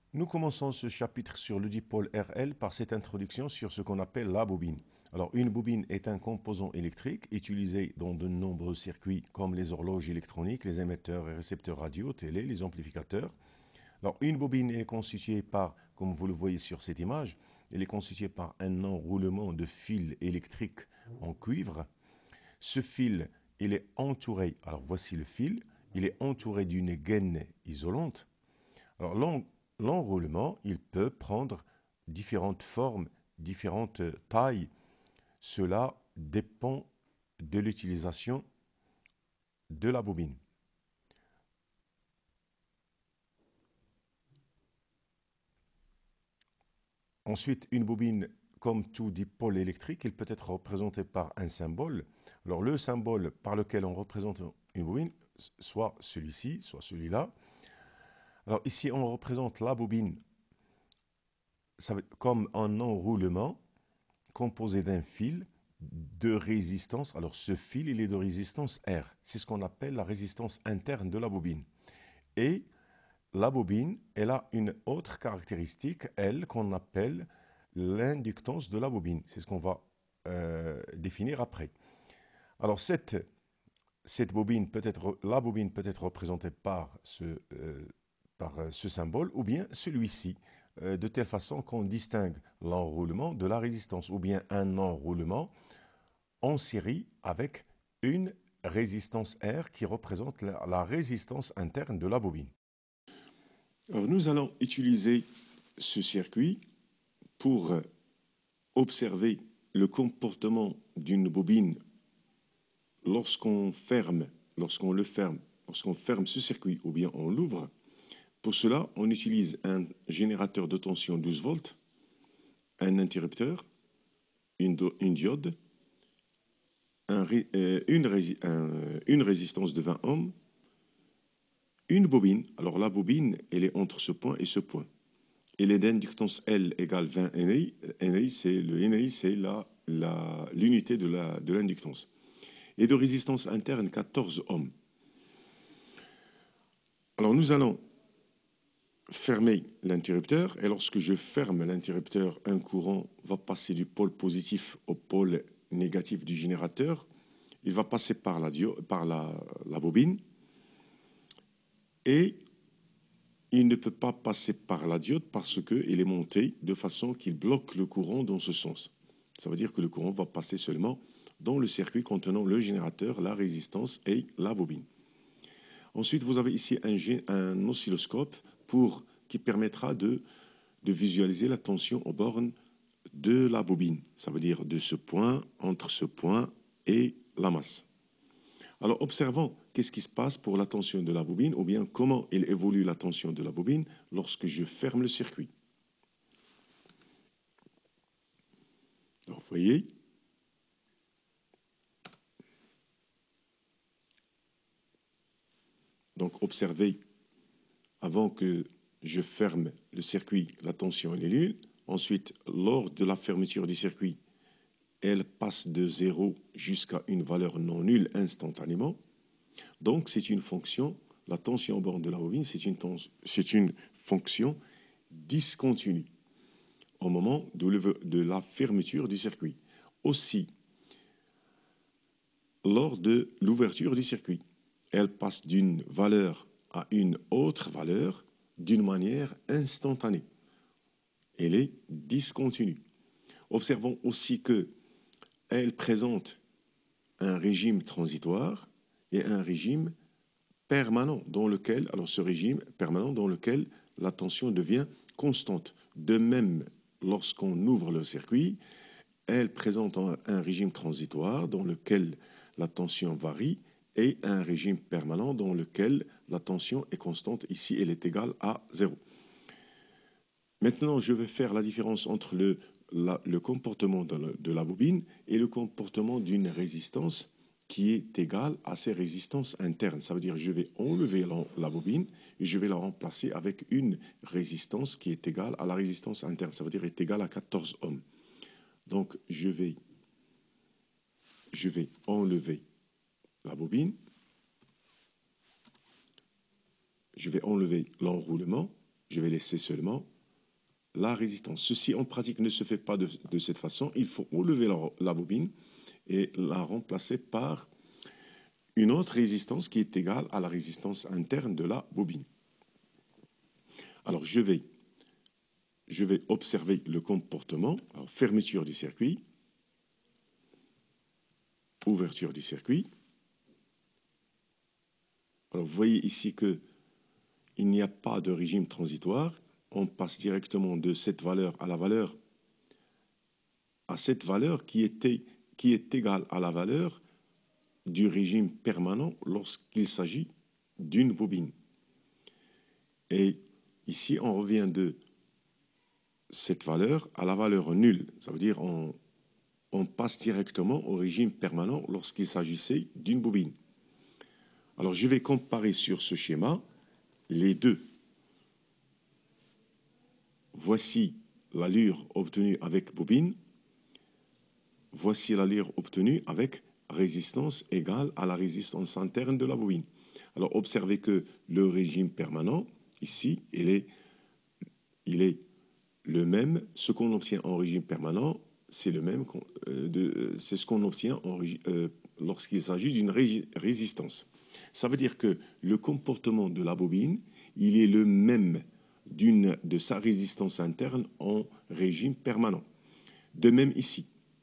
Nous commençons ce chapitre sur le dipôle RL par cette introduction sur ce qu'on appelle la bobine. Alors, une bobine est un composant électrique utilisé dans de nombreux circuits comme les horloges électroniques, les émetteurs et récepteurs radio, télé, les amplificateurs. Alors, une bobine est constituée par, comme vous le voyez sur cette image, elle est constituée par un enroulement de fils électriques en cuivre. Ce fil, il est entouré, alors voici le fil, il est entouré d'une gaine isolante. Alors, l'enroulement, il peut prendre différentes formes, différentes tailles. Cela dépend de l'utilisation de la bobine. Ensuite, une bobine, comme tout dipôle électrique, il peut être représenté par un symbole. Alors, le symbole par lequel on représente une bobine, soit celui-ci, soit celui-là. Alors, ici, on représente la bobine comme un enroulement composé d'un fil de résistance. Alors ce fil, il est de résistance R. C'est ce qu'on appelle la résistance interne de la bobine. Et la bobine, elle a une autre caractéristique, elle, qu'on appelle l'inductance de la bobine. C'est ce qu'on va définir après. Alors cette bobine peut être, la bobine peut être représentée par ce symbole ou bien celui-ci, de telle façon qu'on distingue l'enroulement de la résistance, ou bien un enroulement en série avec une résistance R qui représente la résistance interne de la bobine. Alors, nous allons utiliser ce circuit pour observer le comportement d'une bobine lorsqu'on ferme ce circuit ou bien on l'ouvre. Pour cela, on utilise un générateur de tension 12 volts, un interrupteur, une diode, une résistance de 20 ohms, une bobine. Alors la bobine, elle est entre ce point et ce point. Elle est d'inductance L égale 20 NI. NI, c'est l'unité de l'inductance. Et de résistance interne 14 ohms. Alors nous allons fermer l'interrupteur. Et lorsque je ferme l'interrupteur, un courant va passer du pôle positif au pôle négatif du générateur. Il va passer par la bobine. Et il ne peut pas passer par la diode parce qu'il est monté de façon qu'il bloque le courant dans ce sens. Ça veut dire que le courant va passer seulement dans le circuit contenant le générateur, la résistance et la bobine. Ensuite, vous avez ici un oscilloscope qui permettra de visualiser la tension aux bornes de la bobine. Ça veut dire de ce point, entre ce point et la masse. Alors, observons qu'est-ce qui se passe pour la tension de la bobine, ou bien comment il évolue la tension de la bobine lorsque je ferme le circuit. Alors, vous voyez, donc observez avant que je ferme le circuit, la tension est nulle. Ensuite, lors de la fermeture du circuit, elle passe de 0 jusqu'à une valeur non nulle instantanément. Donc, c'est une fonction, la tension au bord de la bobine, c'est une fonction discontinue au moment de la fermeture du circuit. Aussi, lors de l'ouverture du circuit, elle passe d'une valeur à une autre valeur d'une manière instantanée. Elle est discontinue. Observons aussi qu'elle présente un régime transitoire et un régime permanent dans lequel, alors ce régime permanent dans lequel la tension devient constante. De même, lorsqu'on ouvre le circuit, elle présente un régime transitoire dans lequel la tension varie et un régime permanent dans lequel la tension est constante. Ici, elle est égale à 0. Maintenant, je vais faire la différence entre le comportement de la bobine et le comportement d'une résistance qui est égale à ses résistances internes. Ça veut dire que je vais enlever la bobine et je vais la remplacer avec une résistance qui est égale à la résistance interne. Ça veut dire est égale à 14 ohms. Donc, je vais enlever la bobine. Je vais enlever l'enroulement. je vais laisser seulement la résistance. Ceci en pratique ne se fait pas de cette façon. Il faut enlever la bobine et la remplacer par une autre résistance qui est égale à la résistance interne de la bobine. Alors je vais observer le comportement. Alors, fermeture du circuit, ouverture du circuit. Alors vous voyez ici qu'il n'y a pas de régime transitoire. On passe directement de cette valeur à la valeur, à cette valeur qui est égale à la valeur du régime permanent lorsqu'il s'agit d'une bobine. Et ici, on revient de cette valeur à la valeur nulle. Ça veut dire on passe directement au régime permanent lorsqu'il s'agissait d'une bobine. Alors, je vais comparer sur ce schéma les deux. Voici l'allure obtenue avec bobine. Voici l'allure obtenue avec résistance égale à la résistance interne de la bobine. Alors, observez que le régime permanent, ici, il est le même. Ce qu'on obtient en régime permanent, c'est le même, c'est ce qu'on obtient lorsqu'il s'agit d'une résistance. Ça veut dire que le comportement de la bobine, il est le même de sa résistance interne en régime permanent. De même ici.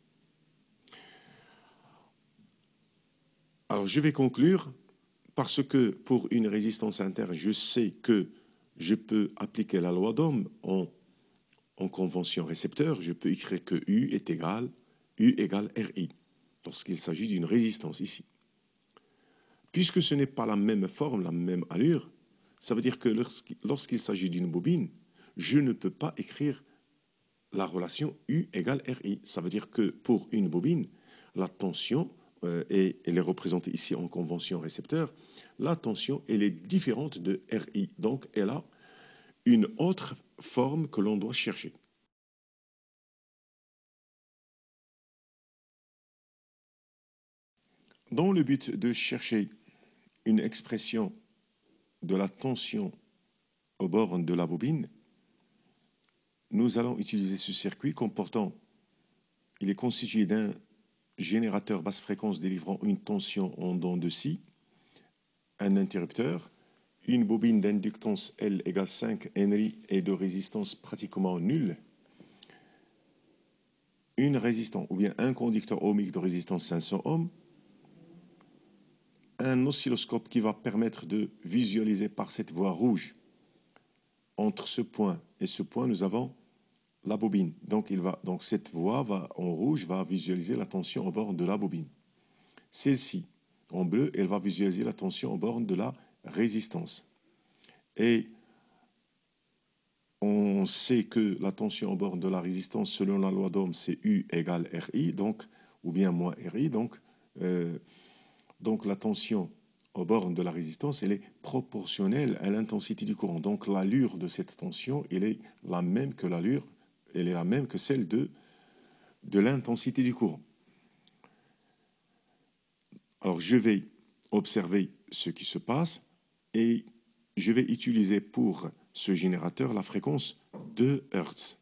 Alors je vais conclure parce que pour une résistance interne, je sais que je peux appliquer la loi d'Ohm en convention récepteur. Je peux écrire que U égale RI lorsqu'il s'agit d'une résistance ici. Puisque ce n'est pas la même forme, la même allure, ça veut dire que lorsqu'il s'agit d'une bobine, je ne peux pas écrire la relation U égale RI. Ça veut dire que pour une bobine, la tension, et elle est représentée ici en convention récepteur, la tension, elle est différente de RI. Donc, elle a une autre forme que l'on doit chercher. Dans le but de chercher une expression de la tension aux bornes de la bobine, nous allons utiliser ce circuit comportant, il est constitué d'un générateur basse fréquence délivrant une tension en dents de scie, un interrupteur, une bobine d'inductance L égale 5 Henry et de résistance pratiquement nulle, une résistance ou bien un conducteur ohmique de résistance 500 ohms, un oscilloscope qui va permettre de visualiser par cette voie rouge. Entre ce point et ce point, nous avons la bobine. Donc cette voie en rouge va visualiser la tension aux bornes de la bobine. Celle-ci, en bleu, elle va visualiser la tension aux bornes de la résistance. Et on sait que la tension aux bornes de la résistance, selon la loi d'Ohm, c'est U égale RI, donc, ou bien moins RI. Donc la tension aux bornes de la résistance, elle est proportionnelle à l'intensité du courant. Donc l'allure de cette tension, elle est la même que l'allure, elle est la même que celle de l'intensité du courant. Alors je vais observer ce qui se passe et je vais utiliser pour ce générateur la fréquence de Hertz.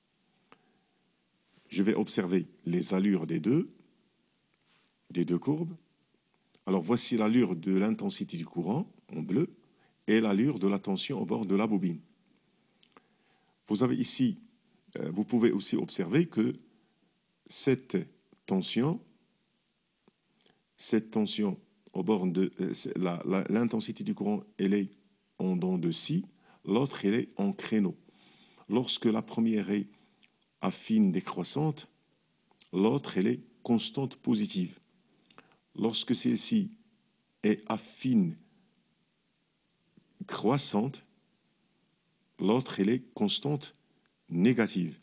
Je vais observer les allures des deux courbes. Alors voici l'allure de l'intensité du courant en bleu et l'allure de la tension au bord de la bobine. Vous avez ici, vous pouvez aussi observer que cette tension au bord de l'intensité du courant, elle est en dents de scie, l'autre elle est en créneau. Lorsque la première est affine décroissante, l'autre elle est constante positive. Lorsque celle-ci est affine croissante, l'autre elle est constante négative.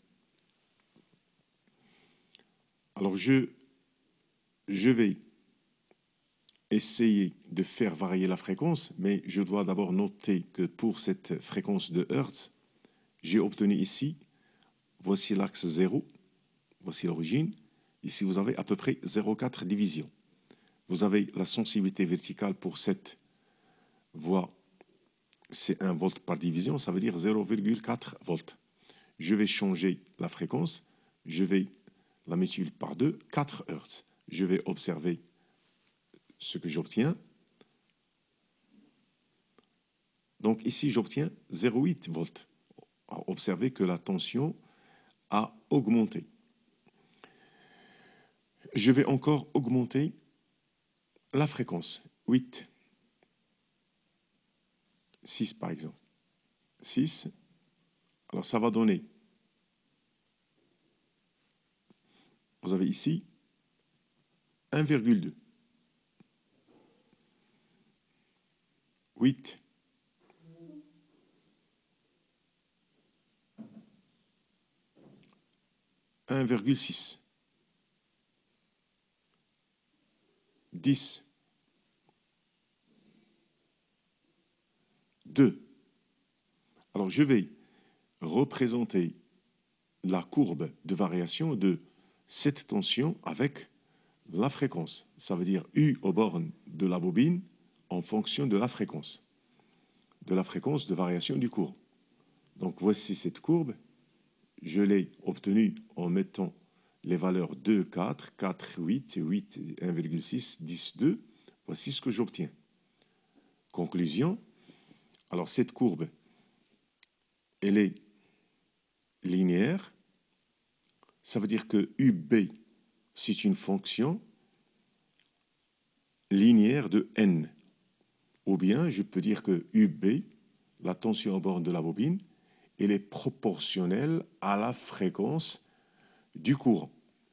Alors je vais essayer de faire varier la fréquence, mais je dois d'abord noter que pour cette fréquence de Hertz, j'ai obtenu ici, voici l'axe 0, voici l'origine. Ici, vous avez à peu près 0,4 division. Vous avez la sensibilité verticale pour cette voie c'est 1 volt par division, ça veut dire 0,4 volts. Je vais changer la fréquence, je vais la multiplier par 2, 4 Hz. Je vais observer ce que j'obtiens. Donc ici, j'obtiens 0,8 volts. Observez que la tension a augmenté. Je vais encore augmenter la fréquence. 8. 6 par exemple. 6. Alors ça va donner. Vous avez ici 1,2. 8. 1,6. 10. 2. Alors je vais représenter la courbe de variation de cette tension avec la fréquence. Ça veut dire U aux bornes de la bobine en fonction de la fréquence de variation du courant. Donc voici cette courbe. Je l'ai obtenue en mettant les valeurs 2, 4, 4, 8, 8, 1,6, 10, 2. Voici ce que j'obtiens. Conclusion. Alors cette courbe, elle est linéaire. Ça veut dire que UB, c'est une fonction linéaire de n. Ou bien je peux dire que UB, la tension aux bornes de la bobine, elle est proportionnelle à la fréquence du courant.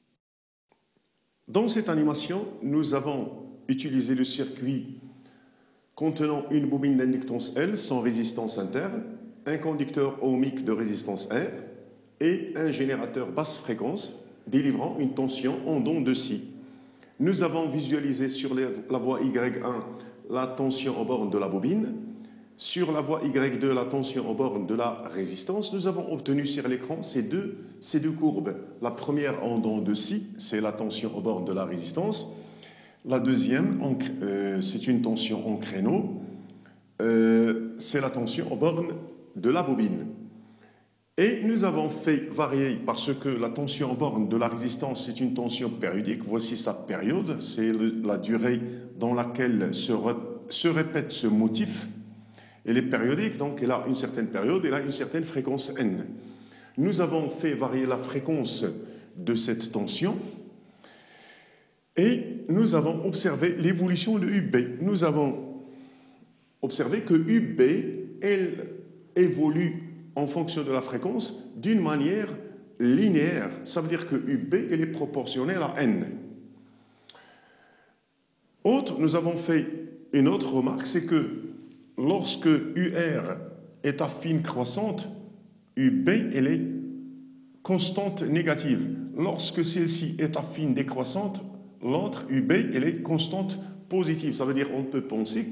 Dans cette animation, nous avons utilisé le circuit contenant une bobine d'inductance L sans résistance interne, un conducteur ohmique de résistance R et un générateur basse fréquence délivrant une tension en dents de scie. Nous avons visualisé sur la voie Y1 la tension aux bornes de la bobine. Sur la voie Y2, la tension aux bornes de la résistance. Nous avons obtenu sur l'écran ces deux courbes. La première en dents de scie, c'est la tension aux bornes de la résistance. La deuxième, c'est une tension en créneau. C'est la tension aux bornes de la bobine. Et nous avons fait varier, parce que la tension aux bornes de la résistance, c'est une tension périodique. Voici sa période, c'est la durée dans laquelle se répète ce motif. Elle est périodique, donc elle a une certaine période, elle a une certaine fréquence n. Nous avons fait varier la fréquence de cette tension et nous avons observé l'évolution de UB. Nous avons observé que UB, elle évolue en fonction de la fréquence d'une manière linéaire. Ça veut dire que UB, elle est proportionnelle à n. Nous avons fait une autre remarque, c'est que lorsque UR est affine croissante, UB, elle est constante négative. Lorsque celle-ci est affine décroissante, l'autre, UB, elle est constante positive. Ça veut dire qu'on peut penser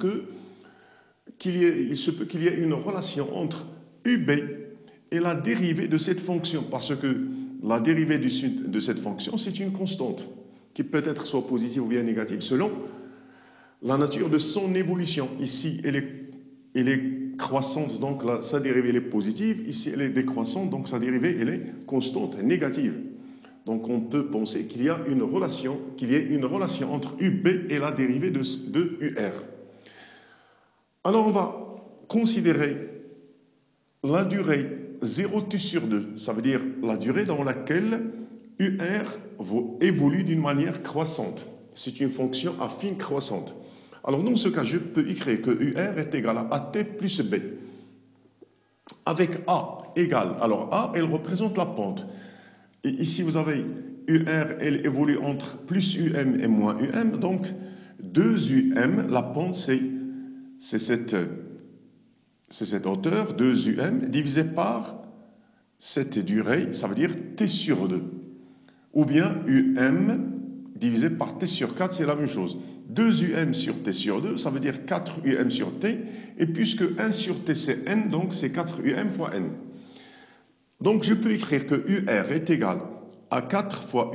il se peut qu'il y ait une relation entre UB et la dérivée de cette fonction, parce que la dérivée de cette fonction, c'est une constante, qui peut être soit positive ou bien négative, selon la nature de son évolution. Ici, elle est croissante, donc sa dérivée elle est positive. Ici, elle est décroissante, donc sa dérivée elle est constante, négative. Donc, on peut penser qu'il y a une relation, entre UB et la dérivée de UR. Alors, on va considérer la durée 0t sur 2. Ça veut dire la durée dans laquelle UR évolue d'une manière croissante. C'est une fonction affine croissante. Alors, dans ce cas, je peux écrire que UR est égal à AT plus B. Avec A égale, alors A, elle représente la pente. Et ici, vous avez UR, elle évolue entre plus UM et moins UM. Donc, 2UM, la pente, c'est cette hauteur, 2UM, divisé par cette durée, ça veut dire T sur 2. Ou bien UM divisé par T sur 4, c'est la même chose. 2UM sur T sur 2, ça veut dire 4UM sur T. Et puisque 1 sur T, c'est N, donc c'est 4UM fois N. Donc je peux écrire que UR est égal à 4 fois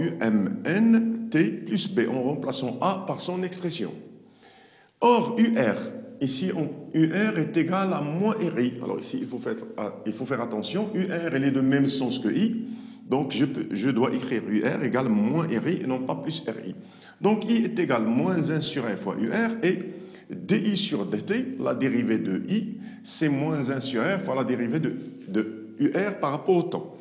UMN T plus B, en remplaçant A par son expression. Or, UR, ici, UR est égal à moins RI. Alors ici, il faut faire attention. UR, elle est de même sens que I. Donc, je dois écrire UR égale moins RI et non pas plus RI. Donc, I est égal à moins 1 sur R fois UR et DI sur DT, la dérivée de I, c'est moins 1 sur R fois la dérivée de UR par rapport au temps.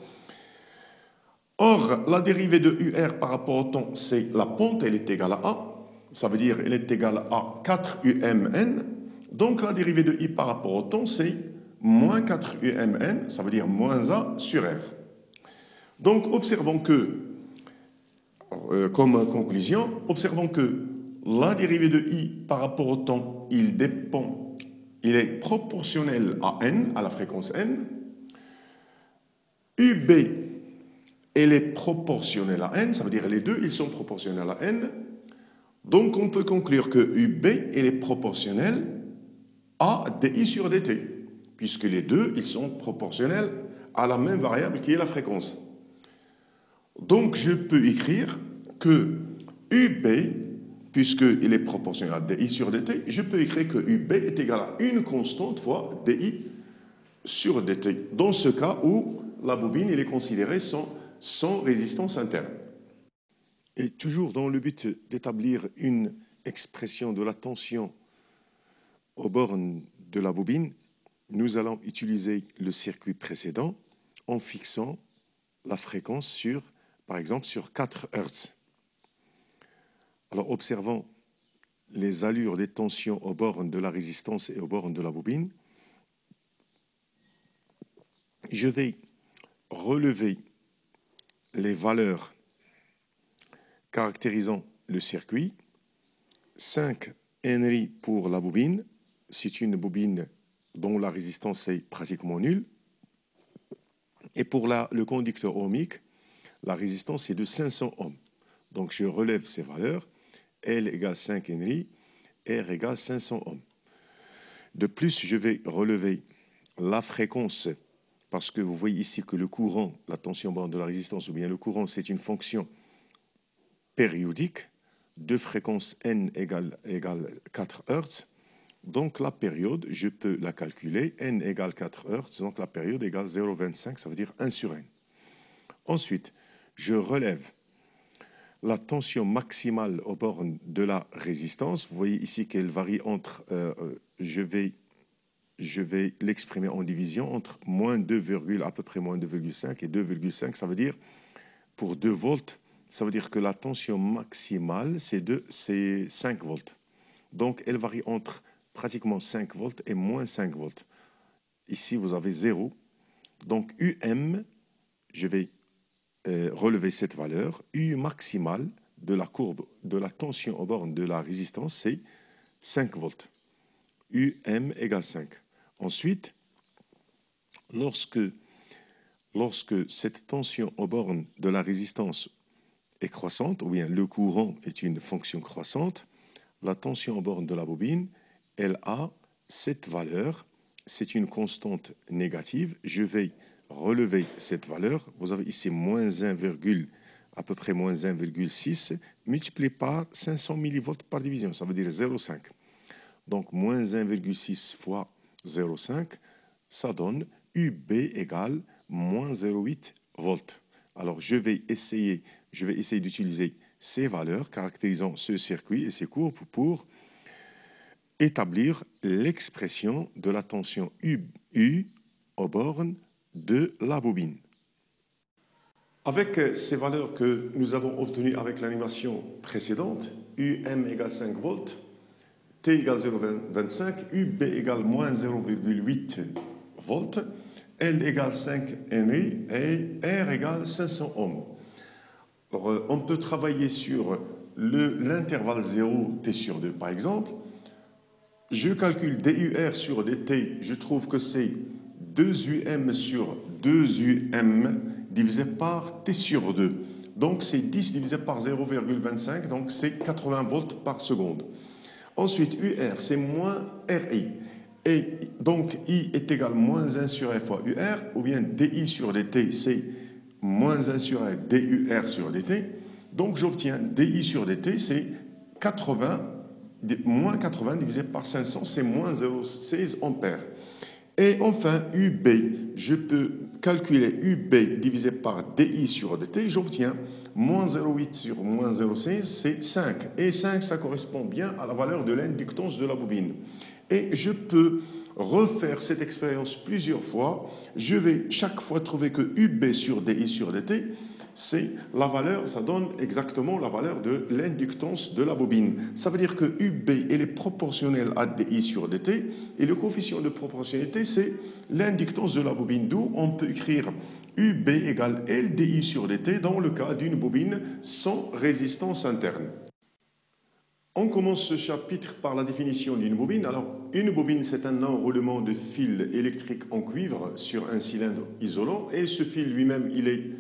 Or, la dérivée de UR par rapport au temps, c'est la pente, elle est égale à A. Ça veut dire elle est égale à 4 UMN. Donc, la dérivée de I par rapport au temps, c'est moins 4 UMN, ça veut dire moins A sur R. Donc, observons que, comme conclusion, observons que la dérivée de I par rapport au temps, il est proportionnel à N, à la fréquence N. UB, elle est proportionnelle à N, ça veut dire les deux, ils sont proportionnels à N. Donc, on peut conclure que UB, elle est proportionnelle à DI sur DT, puisque les deux, ils sont proportionnels à la même variable qui est la fréquence. Donc, je peux écrire que UB, puisqu'il est proportionnel à DI sur DT, je peux écrire que UB est égal à une constante fois DI sur DT, dans ce cas où la bobine elle est considérée sans résistance interne. Et toujours dans le but d'établir une expression de la tension aux bornes de la bobine, nous allons utiliser le circuit précédent en fixant la fréquence par exemple, sur 4 Hz. Alors, observons les allures des tensions aux bornes de la résistance et aux bornes de la bobine. Je vais relever les valeurs caractérisant le circuit. 5 Henry pour la bobine. C'est une bobine dont la résistance est pratiquement nulle. Et pour le conducteur ohmique, la résistance est de 500 ohms. Donc je relève ces valeurs. L égale 5 Henry, R égale 500 ohms. De plus, je vais relever la fréquence, parce que vous voyez ici que le courant, la tension borne de la résistance, ou bien le courant, c'est une fonction périodique de fréquence n égale 4 Hz. Donc la période, je peux la calculer, n égale 4 Hz, donc la période égale 0,25, ça veut dire 1 sur n. Ensuite, je relève la tension maximale aux bornes de la résistance. Vous voyez ici qu'elle varie entre, je vais l'exprimer en division entre moins 2, à peu près moins 2,5 et 2,5, ça veut dire pour 2 volts, ça veut dire que la tension maximale, c'est 5 volts. Donc, elle varie entre pratiquement 5 volts et moins 5 volts. Ici, vous avez 0. Donc, UM, je vais relever cette valeur. U maximale de la courbe de la tension aux bornes de la résistance, c'est 5 volts. UM égale 5. Ensuite, lorsque cette tension aux bornes de la résistance est croissante, ou bien le courant est une fonction croissante, la tension aux bornes de la bobine, elle a cette valeur, c'est une constante négative. Je vais relever cette valeur. Vous avez ici moins 1, à peu près moins 1,6 multiplié par 500 millivolts par division, ça veut dire 0,5. Donc moins 1,6 fois 0,5, ça donne UB égale moins 0,8 volts. Alors je vais essayer d'utiliser ces valeurs caractérisant ce circuit et ces courbes pour établir l'expression de la tension U aux bornes de la bobine. Avec ces valeurs que nous avons obtenues avec l'animation précédente, UM égale 5 volts, T égale 0,25, UB égale moins 0,8 volts, L égale 5 Henry et R égale 500 ohms. Alors, on peut travailler sur l'intervalle 0 T sur 2 par exemple. Je calcule DUR sur DT, je trouve que c'est 2UM sur 2UM divisé par T sur 2. Donc c'est 10 divisé par 0,25, donc c'est 80 volts par seconde. Ensuite, UR, c'est moins RI. Et donc I est égal à moins 1 sur R fois UR, ou bien DI sur DT, c'est moins 1 sur R DUR sur DT. Donc j'obtiens DI sur DT, c'est 80 moins 80 divisé par 500, c'est moins 0,16 ampères. Et enfin, UB, je peux calculer UB divisé par DI sur DT, j'obtiens moins 0,8 sur moins 0,16, c'est 5. Et 5, ça correspond bien à la valeur de l'inductance de la bobine. Et je peux refaire cette expérience plusieurs fois. Je vais chaque fois trouver que UB sur DI sur DT, c'est la valeur, ça donne exactement la valeur de l'inductance de la bobine. Ça veut dire que UB elle est proportionnelle à DI sur DT et le coefficient de proportionnalité c'est l'inductance de la bobine. D'où on peut écrire UB égale LDI sur DT dans le cas d'une bobine sans résistance interne. On commence ce chapitre par la définition d'une bobine. Alors, une bobine, c'est un enroulement de fil électrique en cuivre sur un cylindre isolant et ce fil lui-même,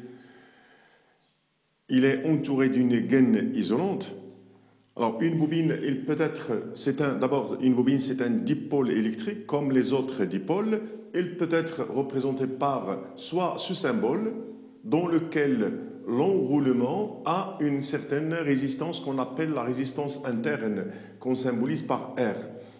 il est entouré d'une gaine isolante. Alors, une bobine, d'abord, une bobine, c'est un dipôle électrique, comme les autres dipôles. Elle peut être représentée par soit ce symbole, dans lequel l'enroulement a une certaine résistance qu'on appelle la résistance interne, qu'on symbolise par R.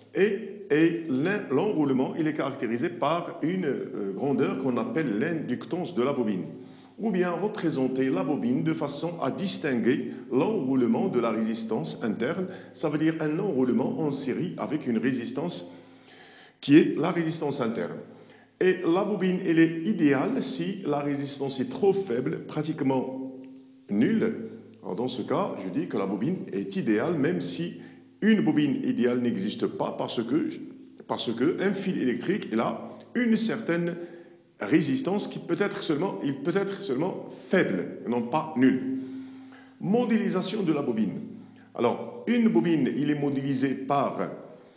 Et l'enroulement, il est caractérisé par une grandeur qu'on appelle l'inductance de la bobine. Ou bien représenter la bobine de façon à distinguer l'enroulement de la résistance interne. Ça veut dire un enroulement en série avec une résistance qui est la résistance interne. Et la bobine, elle est idéale si la résistance est trop faible, pratiquement nulle. Alors dans ce cas, je dis que la bobine est idéale, même si une bobine idéale n'existe pas, parce que un fil électrique, il a une certaine résistance qui peut être seulement faible, non pas nulle. Modélisation de la bobine. Alors, une bobine, il est modélisé par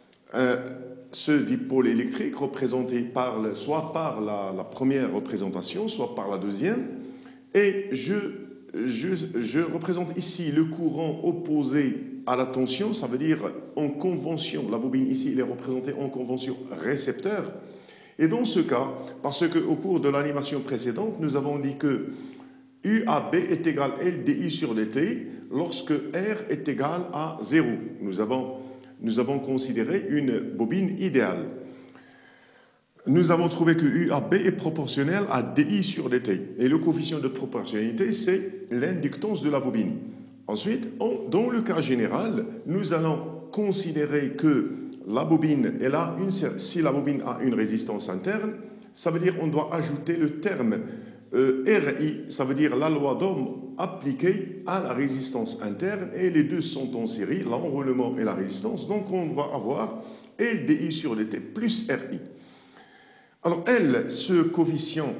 ce dipôle électrique représenté soit par la première représentation, soit par la deuxième. Et je représente ici le courant opposé à la tension, ça veut dire en convention. La bobine ici, elle est représentée en convention récepteur. Et dans ce cas, parce qu'au cours de l'animation précédente, nous avons dit que UAB est égal à LDI sur DT lorsque R est égal à 0. Nous avons considéré une bobine idéale. Nous avons trouvé que UAB est proportionnel à DI sur DT. Et le coefficient de proportionnalité, c'est l'inductance de la bobine. Ensuite, dans le cas général, nous allons considérer que la bobine, si la bobine a une résistance interne, ça veut dire qu'on doit ajouter le terme RI, ça veut dire la loi d'Ohm appliquée à la résistance interne, et les deux sont en série, l'enroulement et la résistance, donc on va avoir LDI sur DT plus RI. Alors ce coefficient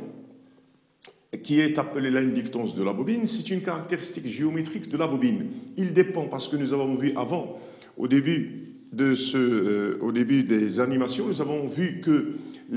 qui est appelé l'inductance de la bobine, c'est une caractéristique géométrique de la bobine. Il dépend, parce que nous avons vu avant, au début des animations, nous avons vu que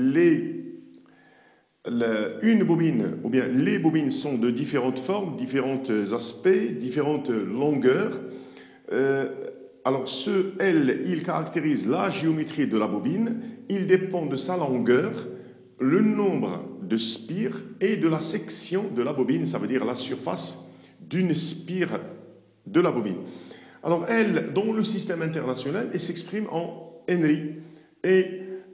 une bobine, ou bien les bobines sont de différentes formes, différents aspects, différentes longueurs. Alors ce L, il caractérise la géométrie de la bobine, il dépend de sa longueur, le nombre de spires et de la section de la bobine, ça veut dire la surface d'une spire de la bobine. Alors elle, dans le système international, elle s'exprime en Henry et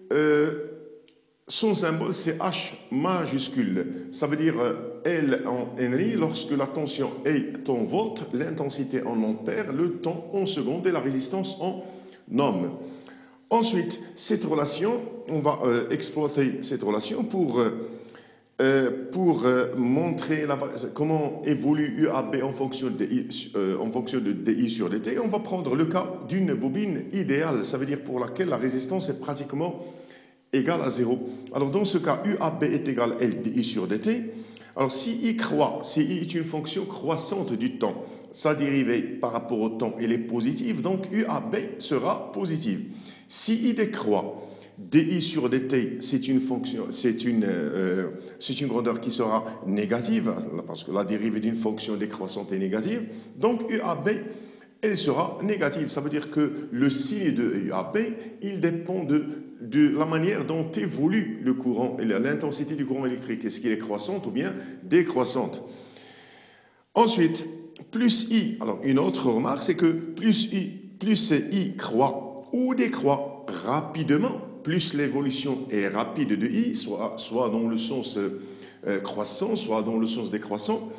son symbole c'est H majuscule. Ça veut dire L en Henry lorsque la tension est en volts, l'intensité en ampères, le temps en secondes et la résistance en ohms. Ensuite, cette relation, on va exploiter cette relation pour montrer comment évolue UAB en fonction de DI sur DT. On va prendre le cas d'une bobine idéale, ça veut dire pour laquelle la résistance est pratiquement égale à 0. Alors dans ce cas, UAB est égal à LDI sur DT. Alors si I est une fonction croissante du temps, sa dérivée par rapport au temps, elle est positive, donc UAB sera positive. Si I décroît, DI sur DT, c'est une grandeur qui sera négative, parce que la dérivée d'une fonction décroissante est négative, donc UAB, elle sera négative. Ça veut dire que le signe de UAB, il dépend de la manière dont évolue le courant, et l'intensité du courant électrique. Est-ce qu'il est croissante ou bien décroissante? Ensuite, plus I, alors une autre remarque, c'est que plus I, plus I croît ou décroît rapidement, plus l'évolution est rapide de I, soit dans le sens croissant, soit dans le sens décroissant,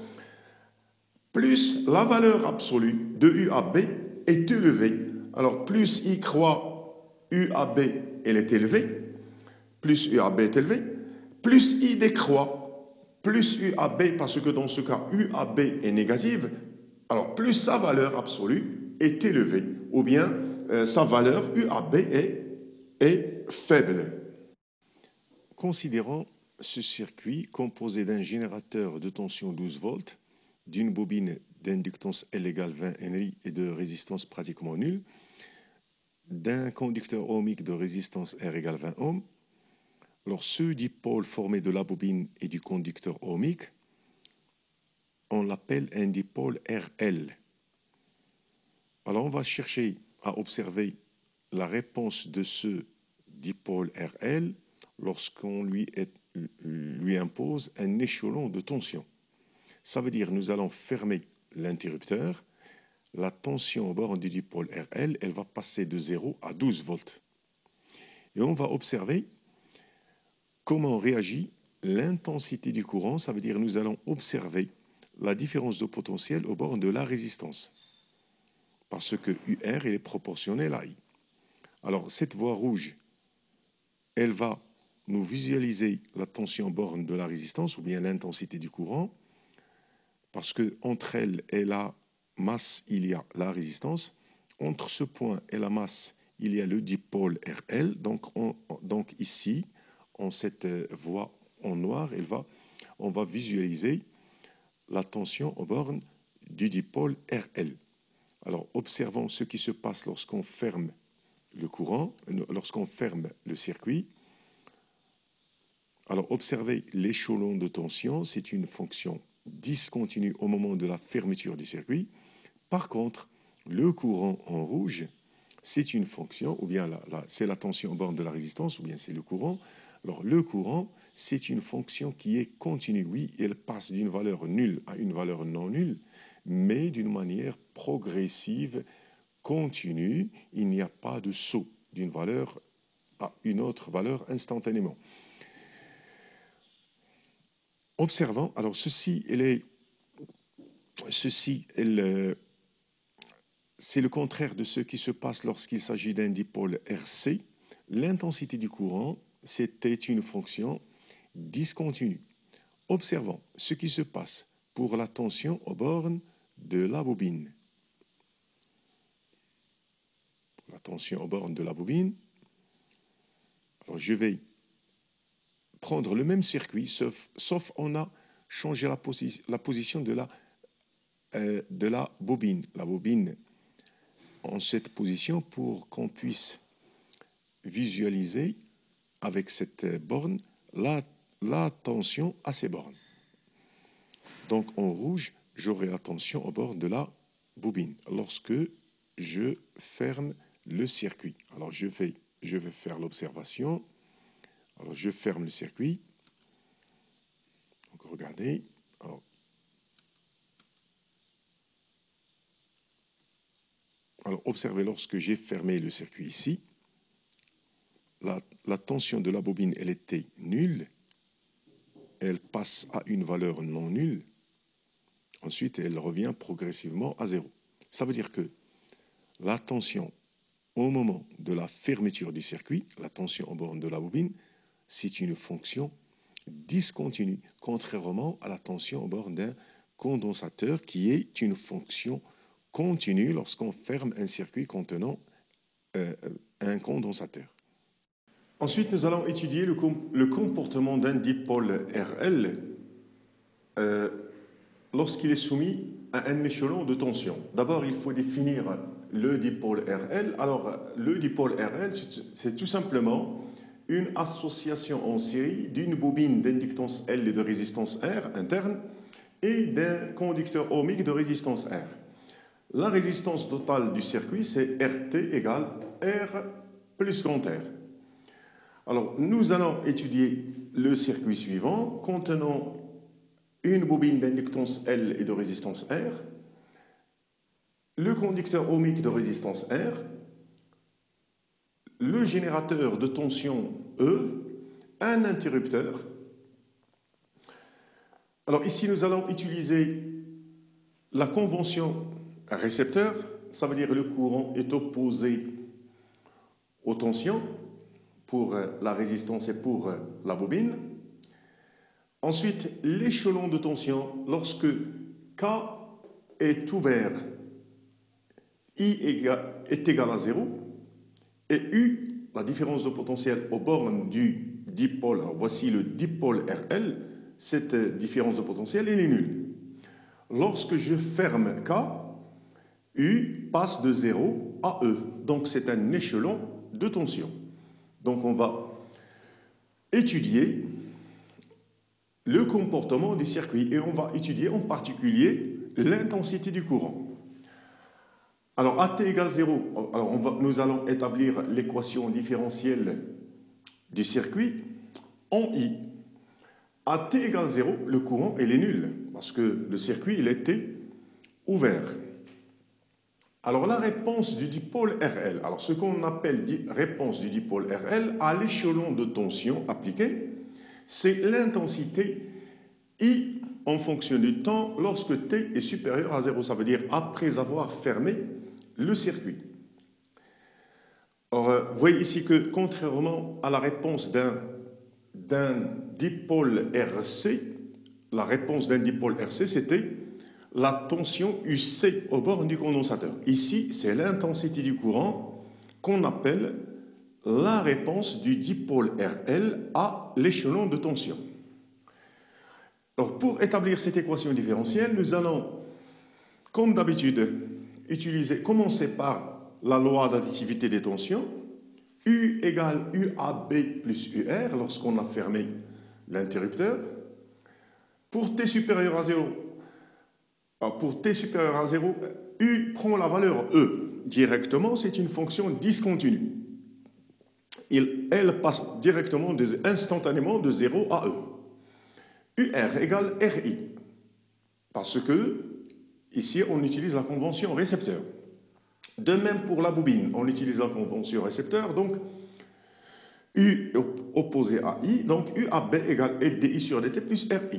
plus la valeur absolue de U à B est élevée. Alors, plus I croît, U à B, elle est élevée, plus U à B est élevé, plus I décroît, plus U à B, parce que dans ce cas, U à B est négative, alors plus sa valeur absolue est élevée, ou bien sa valeur U à B est faible. Considérons ce circuit composé d'un générateur de tension 12 volts, d'une bobine d'inductance L égale 20 Henry et de résistance pratiquement nulle, d'un conducteur ohmique de résistance R égale 20 ohms. Alors, ce dipôle formé de la bobine et du conducteur ohmique, on l'appelle un dipôle RL. Alors, on va chercher à observer la réponse de ce dipôle RL lorsqu'on lui impose un échelon de tension. Ça veut dire que nous allons fermer l'interrupteur. La tension au bord du dipôle RL, elle va passer de 0 à 12 volts. Et on va observer comment réagit l'intensité du courant. Ça veut dire que nous allons observer la différence de potentiel au bord de la résistance. Parce que UR est proportionnel à I. Alors, cette voie rouge, elle va nous visualiser la tension borne de la résistance ou bien l'intensité du courant. Parce qu'entre elles et la masse, il y a la résistance. Entre ce point et la masse, il y a le dipôle RL. Donc ici, en cette voie en noir, on va visualiser la tension aux bornes du dipôle RL. Alors, observons ce qui se passe lorsqu'on ferme le courant, lorsqu'on ferme le circuit. Alors, observez l'échelon de tension, c'est une fonction discontinue au moment de la fermeture du circuit. Par contre, le courant en rouge, c'est une fonction, ou bien c'est la tension aux bornes de la résistance, ou bien c'est le courant. Alors, le courant, c'est une fonction qui est continue. Oui, elle passe d'une valeur nulle à une valeur non nulle, mais d'une manière progressive, continue. Il n'y a pas de saut d'une valeur à une autre valeur instantanément. Observons, alors c'est le contraire de ce qui se passe lorsqu'il s'agit d'un dipôle RC. L'intensité du courant, c'était une fonction discontinue. Observons ce qui se passe pour la tension aux bornes de la bobine. La tension aux bornes de la bobine. Alors je vais prendre le même circuit, sauf on a changé la position de la bobine. La bobine en cette position pour qu'on puisse visualiser avec cette borne la tension à ces bornes. Donc en rouge, j'aurai la tension au bord de la bobine lorsque je ferme le circuit. Alors je vais faire l'observation. Alors je ferme le circuit. Donc regardez. Alors observez lorsque j'ai fermé le circuit ici. La tension de la bobine, elle était nulle. Elle passe à une valeur non nulle. Ensuite, elle revient progressivement à 0. Ça veut dire que la tension au moment de la fermeture du circuit, la tension aux bornes de la bobine, c'est une fonction discontinue, contrairement à la tension aux bornes d'un condensateur qui est une fonction continue lorsqu'on ferme un circuit contenant un condensateur. Ensuite, nous allons étudier le comportement d'un dipôle RL lorsqu'il est soumis à un échelon de tension. D'abord, il faut définir le dipôle RL. Alors, le dipôle RL, c'est tout simplement une association en série d'une bobine d'inductance L et de résistance R interne et d'un conducteur ohmique de résistance R. La résistance totale du circuit, c'est RT égale R plus grand R. Alors, nous allons étudier le circuit suivant contenant une bobine d'inductance L et de résistance R. le conducteur ohmique de résistance R, le générateur de tension E, un interrupteur. Alors ici, nous allons utiliser la convention récepteur, ça veut dire que le courant est opposé aux tensions pour la résistance et pour la bobine. Ensuite, l'échelon de tension, lorsque K est ouvert, I est égal à 0, et U, la différence de potentiel aux bornes du dipôle, alors voici le dipôle RL, cette différence de potentiel elle est nulle. Lorsque je ferme K, U passe de 0 à E, donc c'est un échelon de tension. Donc on va étudier le comportement des circuits et on va étudier en particulier l'intensité du courant. Alors à t égale 0, alors nous allons établir l'équation différentielle du circuit en I. À t égale 0, le courant il est nul parce que le circuit il était ouvert. Alors la réponse du dipôle RL, alors ce qu'on appelle réponse du dipôle RL à l'échelon de tension appliqué, c'est l'intensité I en fonction du temps lorsque T est supérieur à 0, ça veut dire après avoir fermé le circuit. Alors, vous voyez ici que contrairement à la réponse d'un dipôle RC, la réponse d'un dipôle RC c'était la tension UC au bord du condensateur. Ici, c'est l'intensité du courant qu'on appelle la réponse du dipôle RL à l'échelon de tension. Alors, pour établir cette équation différentielle, nous allons, comme d'habitude, commencer par la loi d'additivité des tensions. U égale UAB plus UR lorsqu'on a fermé l'interrupteur. Pour T supérieur à 0, U prend la valeur E directement, c'est une fonction discontinue. Elle passe directement, instantanément de 0 à E. UR égale RI, parce que ici on utilise la convention récepteur. De même pour la bobine, on utilise la convention récepteur, donc U opposé à I, donc UAB égale LDI sur DT plus RI.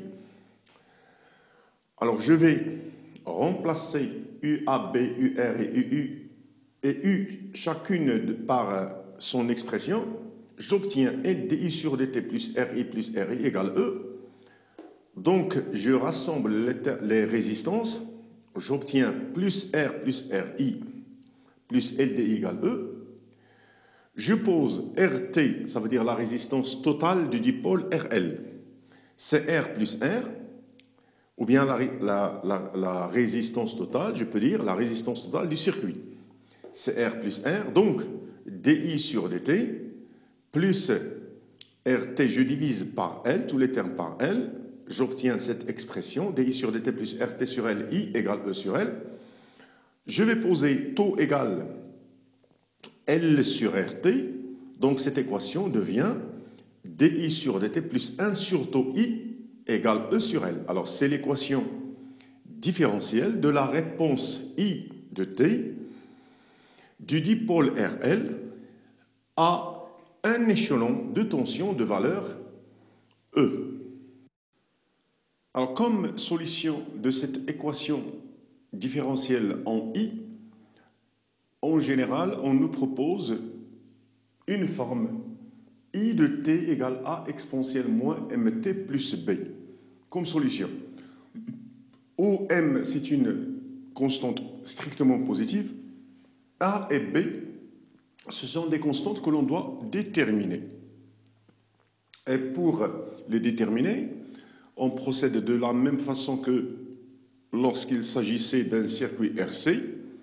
Alors je vais remplacer UAB, UR et U chacune par son expression. J'obtiens LDI sur DT plus RI égale E. Donc je rassemble les résistances. J'obtiens plus R plus RI plus LDI égale E. Je pose RT, ça veut dire la résistance totale du dipôle RL. C'est R plus R. Ou bien la résistance totale, je peux dire la résistance totale du circuit. C'est R plus R, donc DI sur DT, plus RT, je divise par L, tous les termes par L, j'obtiens cette expression, DI sur DT plus RT sur L, I égale E sur L. Je vais poser taux égal L sur RT, donc cette équation devient DI sur DT plus 1 sur taux I égale E sur L. Alors, c'est l'équation différentielle de la réponse I de T du dipôle RL à un échelon de tension de valeur E. Alors, comme solution de cette équation différentielle en I, en général, on nous propose une forme I de T égale A exponentielle moins MT plus B comme solution. Où M, c'est une constante strictement positive, A et B, ce sont des constantes que l'on doit déterminer. Et pour les déterminer, on procède de la même façon que lorsqu'il s'agissait d'un circuit RC.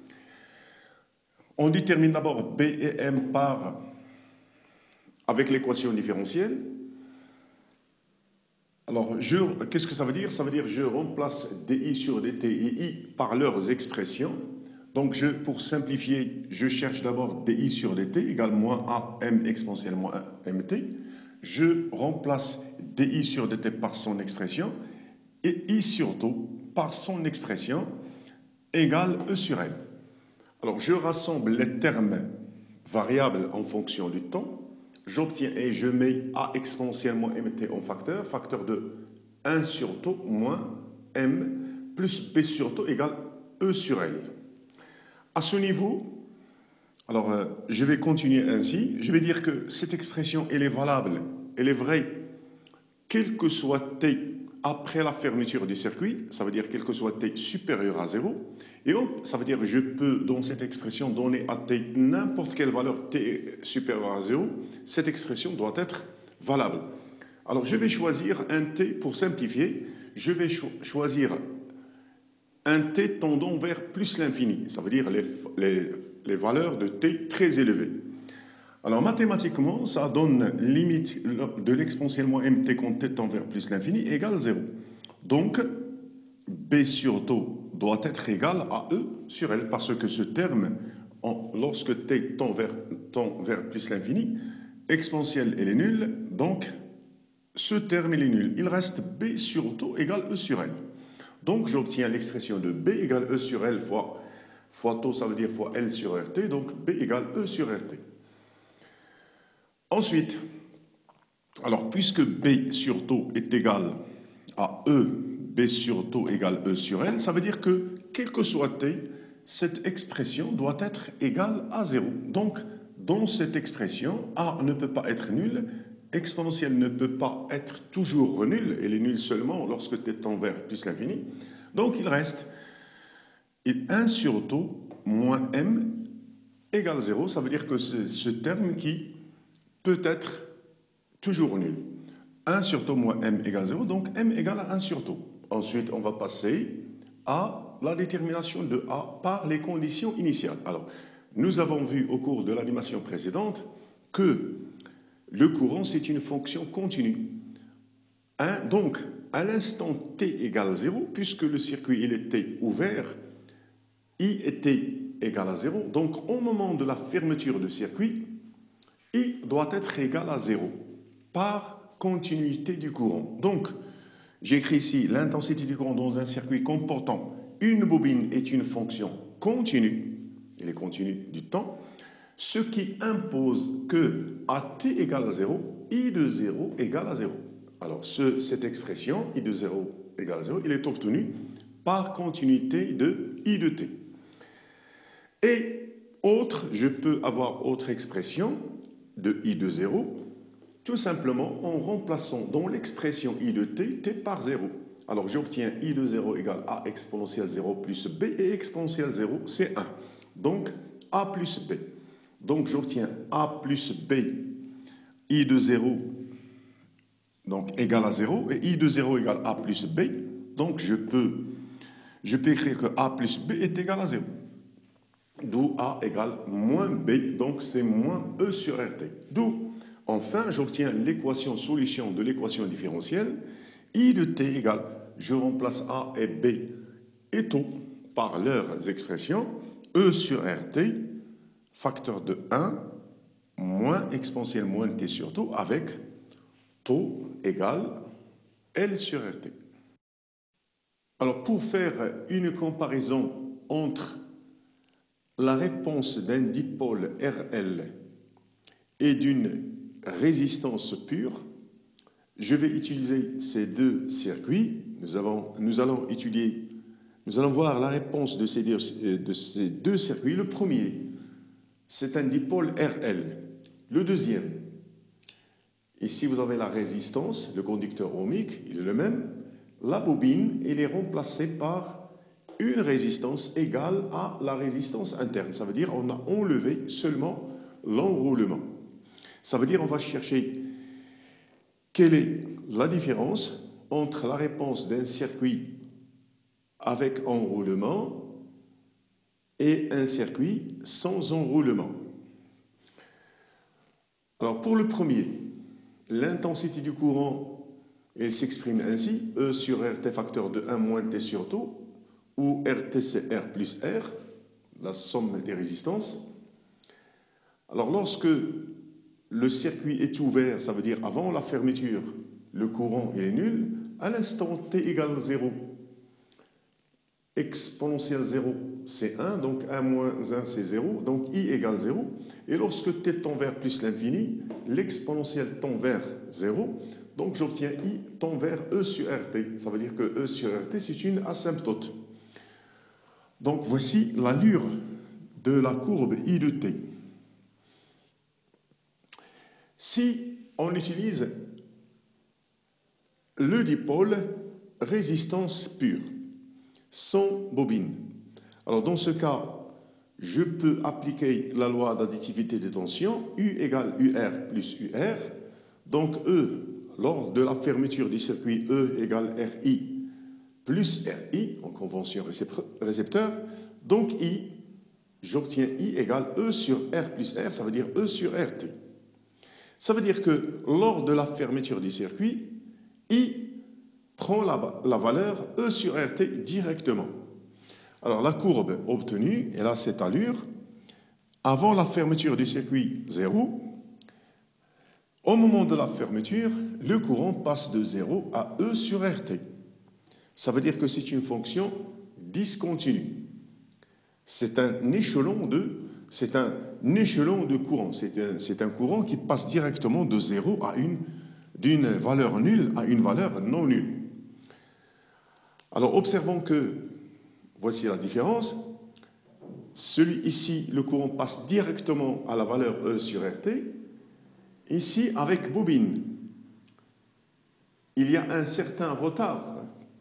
On détermine d'abord B et M avec l'équation différentielle. Alors, qu'est-ce que ça veut dire? Ça veut dire que je remplace DI sur DT et I par leurs expressions. Donc, pour simplifier, je cherche d'abord DI sur DT égale moins AM exponentielle moins MT. Je remplace DI sur DT par son expression et I sur taux par son expression égale E sur M. Alors, je rassemble les termes variables en fonction du temps. J'obtiens et je mets A exponentiellement mt en facteur, facteur de 1 sur taux moins m plus b sur taux égale E sur L. À ce niveau, alors je vais continuer ainsi. Je vais dire que cette expression, elle est valable, elle est vraie, quel que soit t après la fermeture du circuit, ça veut dire quel que soit t supérieur à 0. Et ça veut dire que je peux, dans cette expression, donner à t n'importe quelle valeur t supérieure à 0. Cette expression doit être valable. Alors, je vais choisir un t, pour simplifier, je vais choisir un t tendant vers plus l'infini. Ça veut dire les valeurs de t très élevées. Alors, mathématiquement, ça donne limite de l'exponentielle moins mt quand t tend vers plus l'infini égale 0. Donc, b sur taux doit être égal à E sur L, parce que ce terme, lorsque t tend vers plus l'infini, exponentielle elle est nulle, donc ce terme il est nul. Il reste b sur taux égale E sur L. Donc, j'obtiens l'expression de b égale E sur L fois taux, ça veut dire fois L sur RT, donc b égale E sur RT. Ensuite, alors puisque b sur taux est égal à E, b sur taux égale E sur L, ça veut dire que, quel que soit t, cette expression doit être égale à 0. Donc, dans cette expression, A ne peut pas être nul, exponentielle ne peut pas être toujours nulle, elle est nulle seulement lorsque t tend vers plus l'infini. Donc, il reste 1 sur taux moins m égale 0, ça veut dire que c'est ce terme qui peut être toujours nul. 1 sur taux moins m égale 0, donc m égale à 1 sur taux. Ensuite, on va passer à la détermination de A par les conditions initiales. Alors, nous avons vu au cours de l'animation précédente que le courant, c'est une fonction continue. Donc, à l'instant t égale 0, puisque le circuit il était ouvert, I et t égale à 0, donc au moment de la fermeture du circuit, I doit être égal à 0 par continuité du courant. Donc, j'écris ici l'intensité du courant dans un circuit comportant une bobine est une fonction continue, elle est continue du temps, ce qui impose que à t égale à 0, I de 0 égale à 0. Alors, cette expression, I de 0 égale à 0, il est obtenu par continuité de I de t. Et je peux avoir autre expression de I de 0, tout simplement en remplaçant dans l'expression I de t, t par 0. Alors j'obtiens I de 0 égale A exponentielle 0 plus B, et exponentielle 0, c'est 1. Donc A plus B. Donc j'obtiens A plus B, I de 0, donc égale à 0, et I de 0 égale A plus B. Donc je peux écrire que A plus B est égal à 0. D'où A égale moins B, donc c'est moins E sur RT. D'où, enfin, j'obtiens l'équation solution de l'équation différentielle. I de t égale, je remplace A et B et taux par leurs expressions, E sur RT, facteur de 1, moins exponentielle moins t sur taux, avec taux égale L sur RT. Alors, pour faire une comparaison entre la réponse d'un dipôle RL et d'une résistance pure, je vais utiliser ces deux circuits. Nous allons voir la réponse de ces deux circuits. Le premier, c'est un dipôle RL. Le deuxième, ici vous avez la résistance, le conducteur ohmique, il est le même. La bobine, elle est remplacée par une résistance égale à la résistance interne. Ça veut dire qu'on a enlevé seulement l'enroulement. Ça veut dire qu'on va chercher quelle est la différence entre la réponse d'un circuit avec enroulement et un circuit sans enroulement. Alors pour le premier, l'intensité du courant, elle s'exprime ainsi, E sur RT facteur de 1 moins T sur taux, où RT c'est R plus R, la somme des résistances. Alors lorsque le circuit est ouvert, ça veut dire avant la fermeture, le courant il est nul. À l'instant t égale 0, exponentielle 0, c'est 1, donc 1 moins 1, c'est 0, donc I égale 0. Et lorsque t tend vers plus l'infini, l'exponentielle tend vers 0, donc j'obtiens I tend vers E sur RT. Ça veut dire que E sur RT, c'est une asymptote. Donc voici l'allure de la courbe I de t. Si on utilise le dipôle résistance pure, sans bobine, alors dans ce cas, je peux appliquer la loi d'additivité des tensions, U égale UR plus UR. Donc E, lors de la fermeture du circuit, E égale RI plus RI, en convention récepteur. Donc I, j'obtiens I égale E sur R plus R, ça veut dire E sur RT. Ça veut dire que lors de la fermeture du circuit, I prend la valeur E sur RT directement. Alors la courbe obtenue, elle a cette allure. Avant la fermeture du circuit 0, au moment de la fermeture, le courant passe de 0 à E sur RT. Ça veut dire que c'est une fonction discontinue. C'est un échelon de courant. C'est un courant qui passe directement de 0 à d'une valeur nulle à une valeur non nulle. Alors observons que, voici la différence. Celui ici, le courant passe directement à la valeur E sur RT. Ici, avec bobine, il y a un certain retard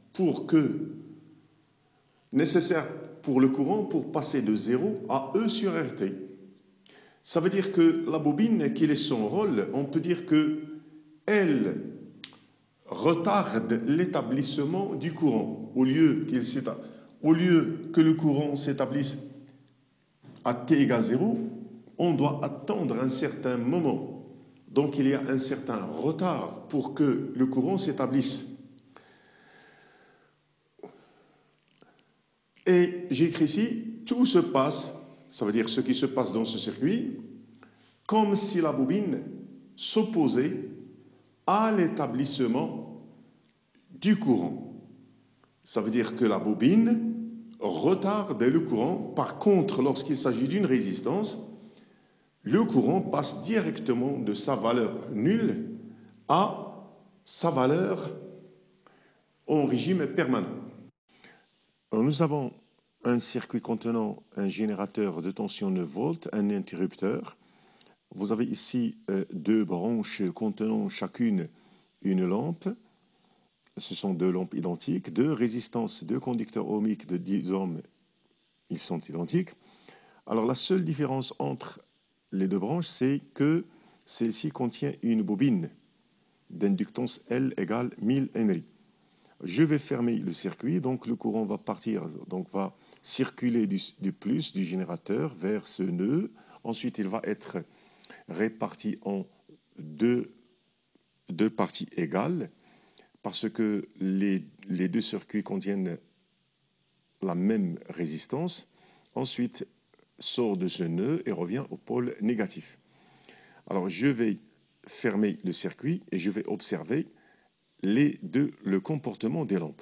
nécessaire pour le courant pour passer de 0 à E sur RT. Ça veut dire que la bobine, quel est son rôle? On peut dire qu'elle retarde l'établissement du courant. Au lieu que le courant s'établisse à t égale 0, on doit attendre un certain moment. Donc il y a un certain retard pour que le courant s'établisse. Et j'écris ici, tout se passe, ça veut dire ce qui se passe dans ce circuit, comme si la bobine s'opposait à l'établissement du courant. Ça veut dire que la bobine retarde le courant. Par contre, lorsqu'il s'agit d'une résistance, le courant passe directement de sa valeur nulle à sa valeur en régime permanent. Alors nous avons un circuit contenant un générateur de tension 9 volts, un interrupteur. Vous avez ici deux branches contenant chacune une lampe. Ce sont deux lampes identiques, deux résistances, deux conducteurs ohmiques de 10 ohms, ils sont identiques. Alors la seule différence entre les deux branches, c'est que celle-ci contient une bobine d'inductance L égale 1000 Henry. Je vais fermer le circuit, donc le courant va partir, donc va circuler du plus du générateur vers ce nœud. Ensuite, il va être réparti en deux parties égales parce que les deux circuits contiennent la même résistance. Ensuite, sort de ce nœud et revient au pôle négatif. Alors, je vais fermer le circuit et je vais observer le comportement des lampes.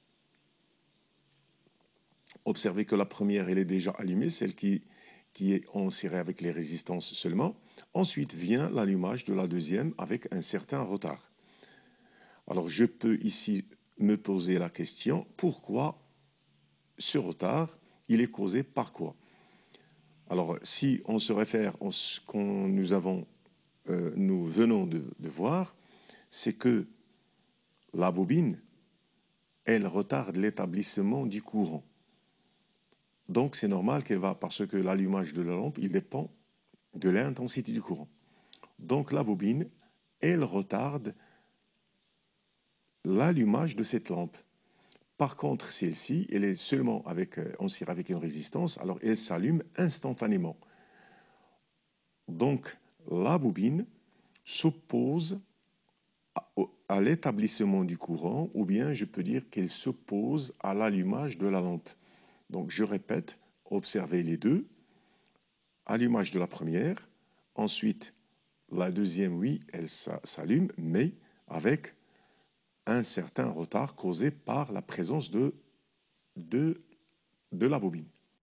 Observez que la première, elle est déjà allumée, celle qui est en série avec les résistances seulement. Ensuite vient l'allumage de la deuxième avec un certain retard. Alors, je peux ici me poser la question, pourquoi ce retard, il est causé par quoi? Alors, si on se réfère à ce que nous venons de voir, c'est que la bobine, elle retarde l'établissement du courant. Donc, c'est normal qu'elle va, parce que l'allumage de la lampe, il dépend de l'intensité du courant. Donc, la bobine, elle retarde l'allumage de cette lampe. Par contre, celle-ci, elle est seulement en série avec une résistance, alors elle s'allume instantanément. Donc, la bobine s'oppose à l'établissement du courant, ou bien je peux dire qu'elle s'oppose à l'allumage de la lampe. Donc, je répète, observez les deux. Allumage de la première, ensuite la deuxième, oui, elle s'allume, mais avec un certain retard causé par la présence de la bobine.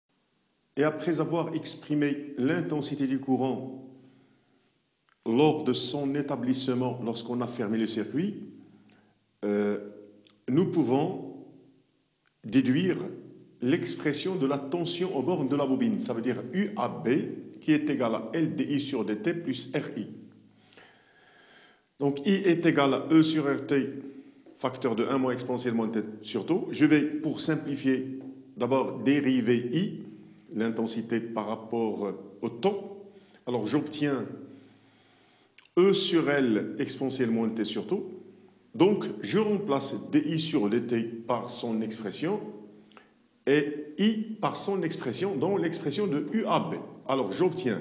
Et après avoir exprimé l'intensité du courant lors de son établissement, lorsqu'on a fermé le circuit, nous pouvons déduire l'expression de la tension aux bornes de la bobine. Ça veut dire UAB qui est égal à LDI sur DT plus RI. Donc I est égal à E sur RT, facteur de 1 moins exponentielle moins T sur taux. Je vais, pour simplifier, d'abord dériver I, l'intensité par rapport au temps. Alors j'obtiens E sur L exponentielle moins T sur taux. Donc je remplace DI sur DT par son expression et I par son expression dans l'expression de UAB. Alors j'obtiens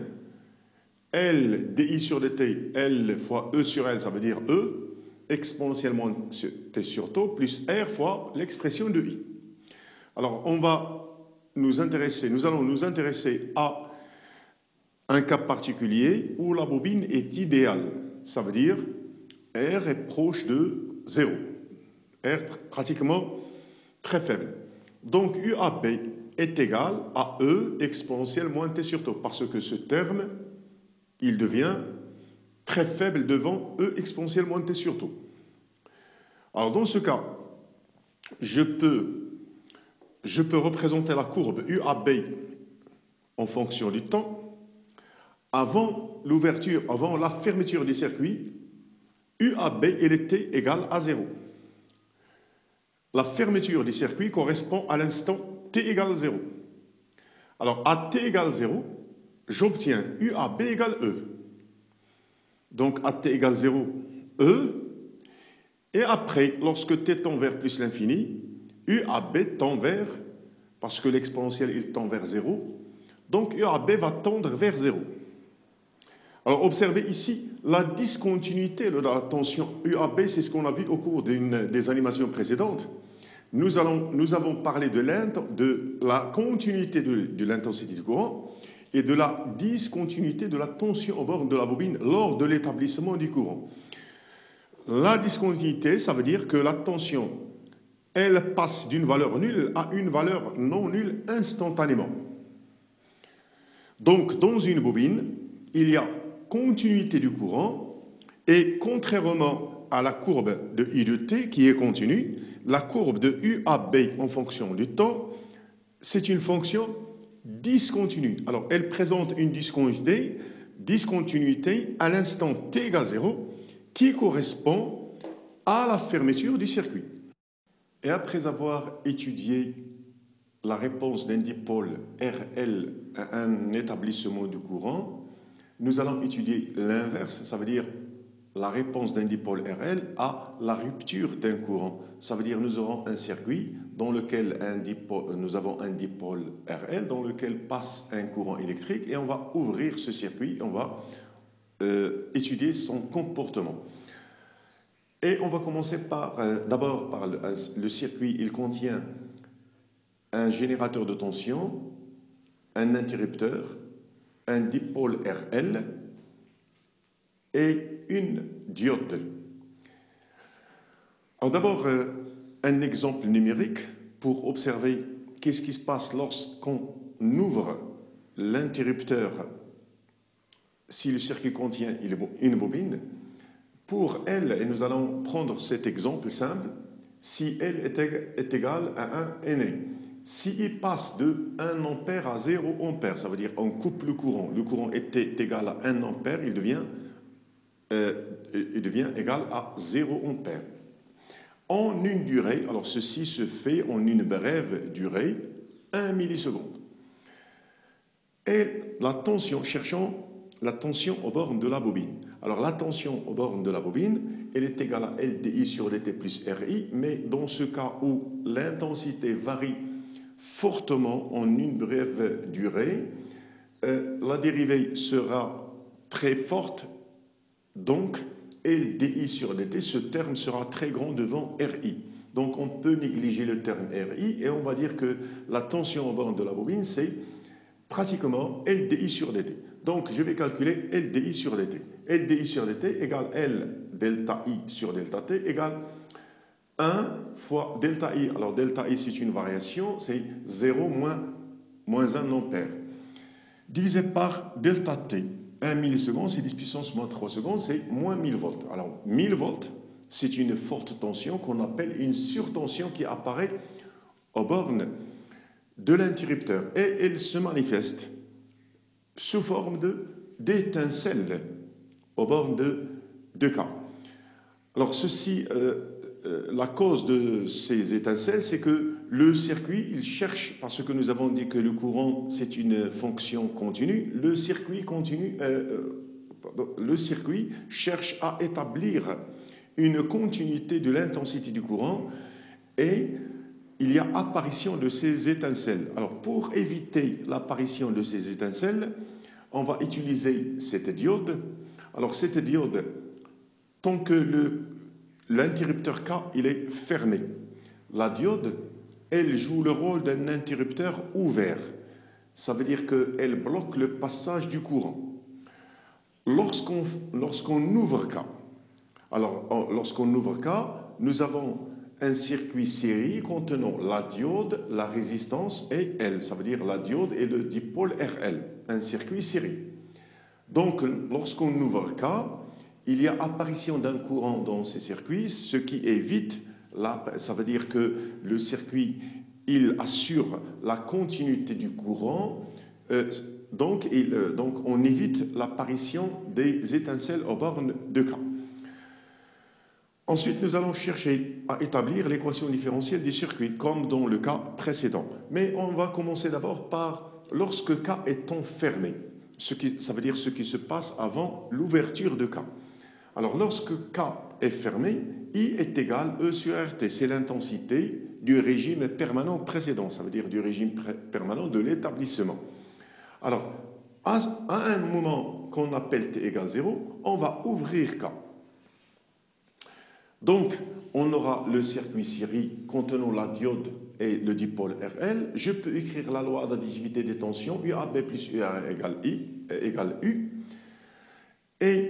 L DI sur DT, L fois E sur L, ça veut dire E, exponentiellement T sur taux, plus R fois l'expression de I. Alors nous allons nous intéresser à un cas particulier où la bobine est idéale. Ça veut dire R est proche de 0. R pratiquement très faible. Donc UAB est égal à E exponentielle moins T sur taux, parce que ce terme, il devient très faible devant E exponentielle moins T sur taux. Alors dans ce cas, je peux représenter la courbe UAB en fonction du temps. Avant la fermeture du circuit, UAB il était égal à 0. La fermeture du circuit correspond à l'instant T égale 0. Alors, à T égale 0, j'obtiens UAB égale E. Donc, à T égale 0, E. Et après, lorsque T tend vers plus l'infini, UAB tend vers, parce que l'exponentiel il tend vers 0, donc UAB va tendre vers 0. Alors, observez ici la discontinuité de la tension UAB, c'est ce qu'on a vu au cours des animations précédentes. Nous avons parlé de la continuité de l'intensité du courant et de la discontinuité de la tension aux bornes de la bobine lors de l'établissement du courant. La discontinuité, ça veut dire que la tension, elle passe d'une valeur nulle à une valeur non nulle instantanément. Donc, dans une bobine, il y a continuité du courant et contrairement à la courbe de I de T qui est continue, la courbe de UAB en fonction du temps, c'est une fonction discontinue. Alors, elle présente une discontinuité à l'instant T égale 0 qui correspond à la fermeture du circuit. Et après avoir étudié la réponse d'un dipôle RL à un établissement du courant, nous allons étudier l'inverse, ça veut dire la réponse d'un dipôle RL à la rupture d'un courant. Ça veut dire que nous aurons un circuit dans lequel nous avons un dipôle RL dans lequel passe un courant électrique et on va ouvrir ce circuit, on va étudier son comportement. Et on va commencer d'abord par le circuit. Il contient un générateur de tension, un interrupteur, un dipôle RL et une diode. Alors d'abord, un exemple numérique pour observer qu'est-ce qui se passe lorsqu'on ouvre l'interrupteur si le circuit contient une bobine. Pour L, et nous allons prendre cet exemple simple, si L est égal à 1 NA. S'il passe de 1 ampère à 0 ampère, ça veut dire on coupe le courant. Le courant était égal à 1 ampère, il devient égal à 0 ampère. En une durée, alors ceci se fait en une brève durée, 1 milliseconde. Et la tension, cherchons la tension aux bornes de la bobine. Alors la tension aux bornes de la bobine, elle est égale à LDI sur DT plus RI, mais dans ce cas où l'intensité varie fortement en une brève durée, la dérivée sera très forte, donc LDI sur DT, ce terme sera très grand devant RI. Donc on peut négliger le terme RI et on va dire que la tension aux bornes de la bobine, c'est pratiquement LDI sur DT. Donc je vais calculer LDI sur DT. LDI sur DT égale L delta I sur delta T égale 1 delta I. Alors delta I c'est une variation, c'est 0 moins 1 ampère. divisé par delta T. 1 milliseconde, c'est 10 puissance moins 3 secondes, c'est moins 1000 volts. Alors, 1000 volts, c'est une forte tension qu'on appelle une surtension qui apparaît aux bornes de l'interrupteur. Et elle se manifeste sous forme d'étincelles aux bornes de K. Alors, la cause de ces étincelles, c'est que le circuit, il cherche, parce que nous avons dit que le courant, c'est une fonction continue, le circuit cherche à établir une continuité de l'intensité du courant et il y a apparition de ces étincelles. Alors, pour éviter l'apparition de ces étincelles, on va utiliser cette diode. Alors, cette diode, tant que l'interrupteur K il est fermé, la diode, elle joue le rôle d'un interrupteur ouvert. Ça veut dire qu'elle bloque le passage du courant. Lorsqu'on ouvre K, nous avons un circuit série contenant la diode, la résistance et L. Ça veut dire la diode et le dipôle RL, un circuit série. Donc, lorsqu'on ouvre K, il y a apparition d'un courant dans ces circuits, ce qui évite, ça veut dire que le circuit, il assure la continuité du courant, donc on évite l'apparition des étincelles aux bornes de K. Ensuite, nous allons chercher à établir l'équation différentielle du circuit, comme dans le cas précédent. Mais on va commencer d'abord par lorsque K est fermé, ça veut dire ce qui se passe avant l'ouverture de K. Alors, lorsque K est fermé, I est égal E sur RT. C'est l'intensité du régime permanent précédent, ça veut dire du régime permanent de l'établissement. Alors, à un moment qu'on appelle T égale 0, on va ouvrir K. Donc, on aura le circuit série contenant la diode et le dipôle RL. Je peux écrire la loi d'additivité des tensions, UAB plus UR égale U. Et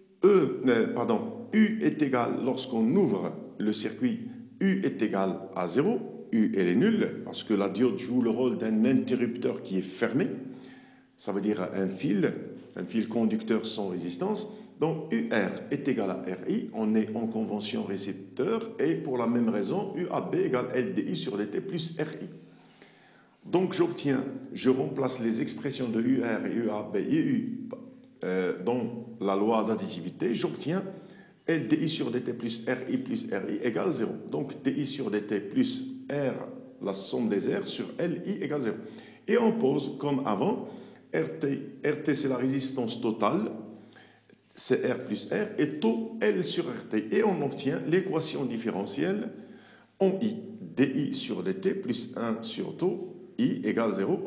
U est égal, lorsqu'on ouvre le circuit, U est égal à 0. U, elle est nulle, parce que la diode joue le rôle d'un interrupteur qui est fermé. Ça veut dire un fil conducteur sans résistance. Donc, UR est égal à RI, on est en convention récepteur, et pour la même raison, UAB égale LDI sur DT plus RI. Donc, je remplace les expressions de UR et UAB et U dans la loi d'additivité, j'obtiens LDI sur DT plus RI égale 0. Donc, DI sur DT plus R, la somme des R sur LI égale 0. Et on pose comme avant, RT c'est la résistance totale, c'est R plus R, et taux L sur RT. Et on obtient l'équation différentielle en I, DI sur DT plus 1 sur taux, I égale 0,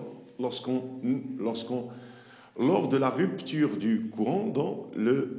lors de la rupture du courant dans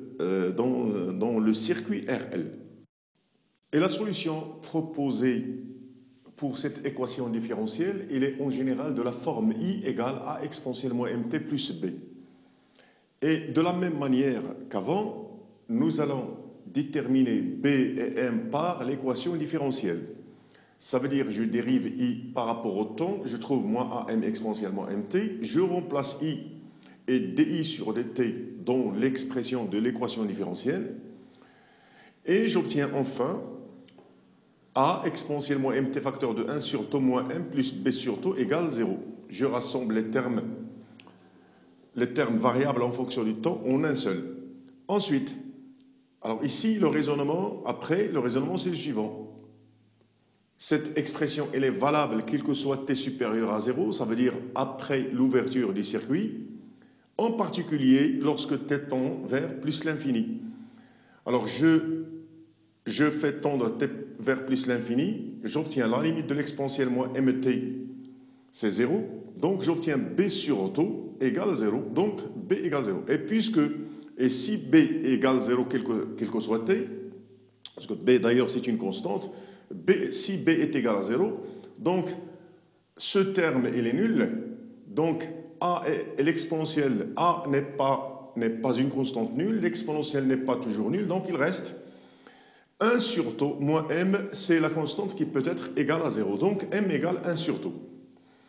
le circuit RL. Et la solution proposée pour cette équation différentielle, elle est en général de la forme I égale A exponentielle moins MT plus B. Et de la même manière qu'avant, nous allons déterminer B et M par l'équation différentielle. Ça veut dire que je dérive I par rapport au temps, je trouve moins AM exponentiellement MT, je remplace I et DI sur DT dans l'expression de l'équation différentielle, et j'obtiens enfin A exponentiellement MT facteur de 1 sur taux moins M plus B sur taux égale 0. Je rassemble les termes variables en fonction du temps en un seul. Ensuite, alors ici, le raisonnement c'est le suivant. Cette expression, elle est valable quel que soit T supérieur à 0, ça veut dire après l'ouverture du circuit, en particulier lorsque T tend vers plus l'infini. Alors, je fais tendre T vers plus l'infini, j'obtiens la limite de l'exponentielle moins MT, c'est 0, donc j'obtiens B sur taux égale 0, donc B égale 0. Et si B égale 0, quel que soit T, parce que B d'ailleurs c'est une constante, si B est égal à 0, donc ce terme il est nul, donc A et l'exponentielle A n'est pas une constante nulle, l'exponentielle n'est pas toujours nulle, donc il reste 1 sur taux moins M, c'est la constante qui peut être égale à 0, donc M égale 1 sur taux.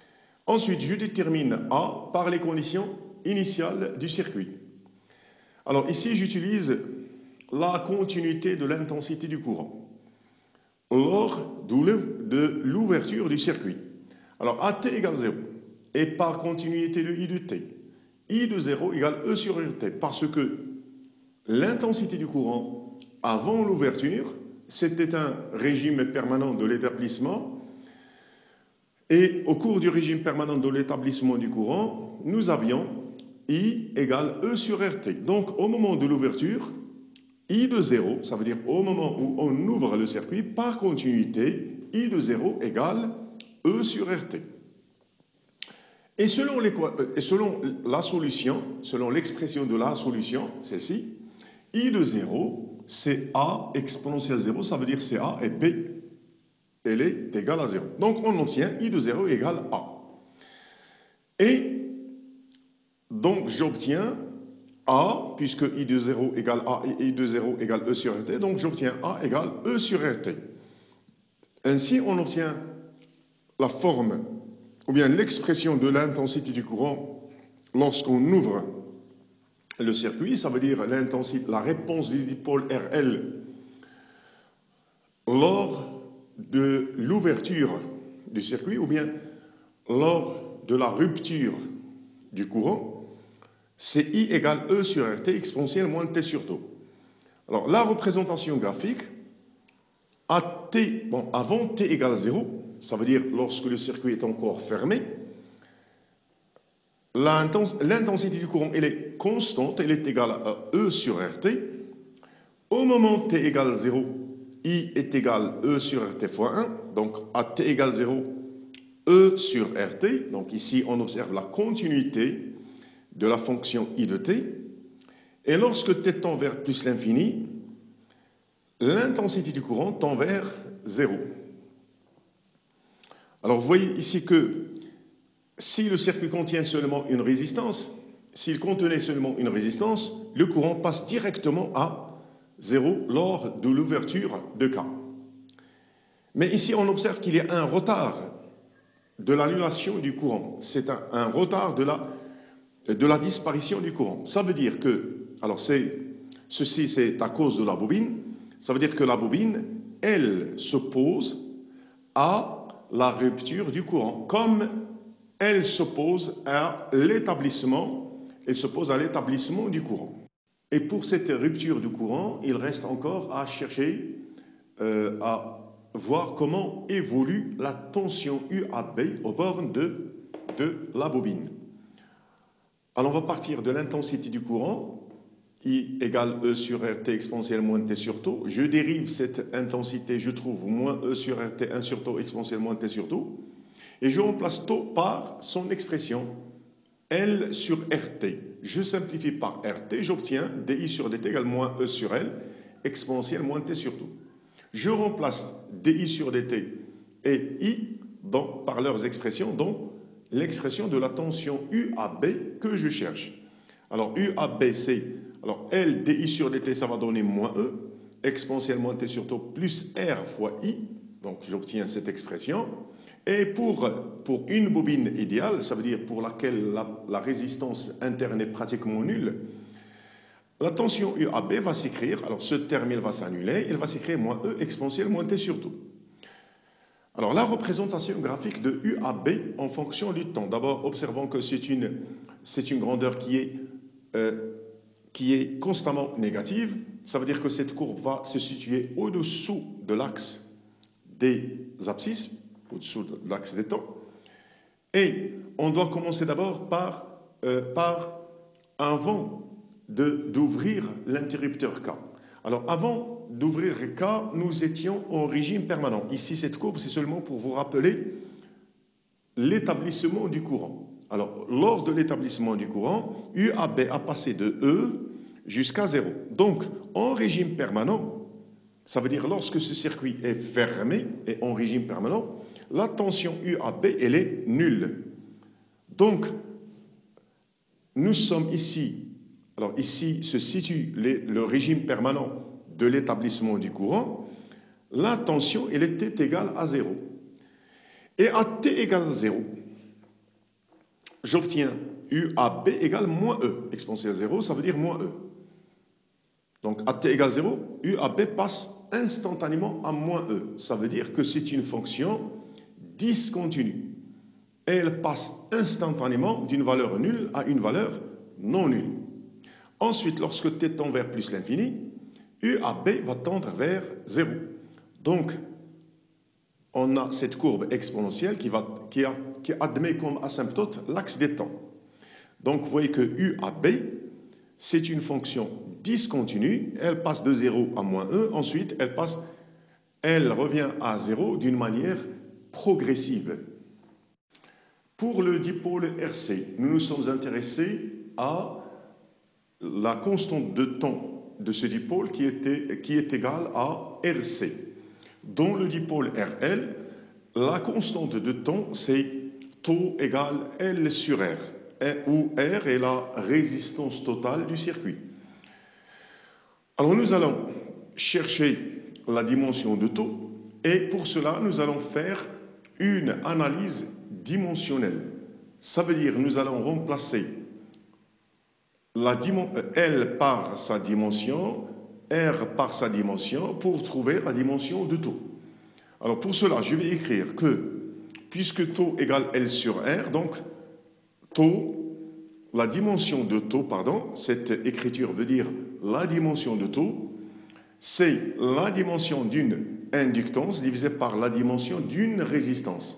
Ensuite, je détermine A par les conditions initiales du circuit. Alors ici, j'utilise la continuité de l'intensité du courant lors de l'ouverture du circuit. Alors AT égale 0. Et par continuité de I de T, I de 0 égale E sur RT. Parce que l'intensité du courant avant l'ouverture, c'était un régime permanent de l'établissement. Et au cours du régime permanent de l'établissement du courant, nous avions I égale E sur RT. Donc, au moment de l'ouverture, I de 0, ça veut dire au moment où on ouvre le circuit, par continuité, I de 0 égale E sur RT. Et selon la solution, selon l'expression de la solution, celle-ci, I de 0, c'est A exponentielle 0, ça veut dire c'est A et B, elle est égale à 0. Donc, on obtient I de 0 égale A. Et donc, j'obtiens A, puisque I de 0 égale A et I de 0 égale E sur RT, donc j'obtiens A égale E sur RT. Ainsi, on obtient la forme, ou bien l'expression de l'intensité du courant lorsqu'on ouvre le circuit, ça veut dire la réponse du dipôle RL lors de l'ouverture du circuit, ou bien lors de la rupture du courant, c'est I égale E sur RT exponentielle moins T sur tau. Alors, la représentation graphique, avant T égale 0, ça veut dire lorsque le circuit est encore fermé, l'intensité du courant, elle est constante, elle est égale à E sur RT. Au moment T égale 0, I est égal E sur RT fois 1, donc à T égale 0, E sur RT, donc ici on observe la continuité de la fonction I de T, et lorsque T tend vers plus l'infini, l'intensité du courant tend vers 0. Alors vous voyez ici que si le circuit contient seulement une résistance, s'il contenait seulement une résistance, le courant passe directement à 0 lors de l'ouverture de K. Mais ici, on observe qu'il y a un retard de l'annulation du courant. C'est un retard de la disparition du courant. Ça veut dire que, alors ceci c'est à cause de la bobine, ça veut dire que la bobine, elle s'oppose à la rupture du courant, comme elle s'oppose à l'établissement du courant. Et pour cette rupture du courant, il reste encore à chercher, à voir comment évolue la tension UAB aux bornes de la bobine. Alors on va partir de l'intensité du courant, I égale E sur RT exponentielle moins T sur tau. Je dérive cette intensité, je trouve moins E sur RT 1 sur tau exponentielle moins T sur tau. Et je remplace tau par son expression L sur RT. Je simplifie par RT, j'obtiens DI sur DT égale moins E sur L exponentielle moins T sur tau. Je remplace DI sur DT et I par leurs expressions, donc l'expression de la tension UAB que je cherche. Alors UAB c'est, alors L DI sur DT ça va donner moins E exponentielle moins T sur tau plus R fois I, donc j'obtiens cette expression. Et pour une bobine idéale, ça veut dire pour laquelle la résistance interne est pratiquement nulle, la tension UAB va s'écrire, alors ce terme il va s'annuler, il va s'écrire moins E exponentielle moins T sur tau. Alors la représentation graphique de UAB en fonction du temps. D'abord, observons que c'est une grandeur qui est constamment négative. Ça veut dire que cette courbe va se situer au-dessous de l'axe des abscisses, au-dessous de l'axe des temps. Et on doit commencer d'abord par avant d'ouvrir l'interrupteur K. Alors avant d'ouvrir K, nous étions en régime permanent. Ici, cette courbe, c'est seulement pour vous rappeler l'établissement du courant. Alors, lors de l'établissement du courant, UAB a passé de E jusqu'à 0. Donc, en régime permanent, ça veut dire lorsque ce circuit est fermé et en régime permanent, la tension UAB, elle est nulle. Donc, nous sommes ici. Alors, ici se situe le régime permanent de l'établissement du courant. La tension, elle était égale à 0. Et à T égale 0, j'obtiens UAB égale moins E. Exponentielle 0, ça veut dire moins E. Donc, à t égale 0, UAB passe instantanément à moins E. Ça veut dire que c'est une fonction discontinue. Elle passe instantanément d'une valeur nulle à une valeur non nulle. Ensuite, lorsque t tend vers plus l'infini, UAB va tendre vers 0. Donc, on a cette courbe exponentielle qui admet comme asymptote l'axe des temps. Donc, vous voyez que UAB, c'est une fonction discontinue. Elle passe de 0 à moins 1. Ensuite, elle revient à 0 d'une manière progressive. Pour le dipôle RC, nous nous sommes intéressés à la constante de temps de ce dipôle qui est égale à RC. Dans le dipôle RL, la constante de temps, c'est taux égale L sur R, où R est la résistance totale du circuit. Alors nous allons chercher la dimension de taux et pour cela, nous allons faire une analyse dimensionnelle. Ça veut dire que nous allons remplacer L par sa dimension, R par sa dimension, pour trouver la dimension de taux. Alors pour cela, je vais écrire que, puisque taux égale L sur R, donc taux, la dimension de taux, cette écriture veut dire la dimension de taux, c'est la dimension d'une inductance divisée par la dimension d'une résistance.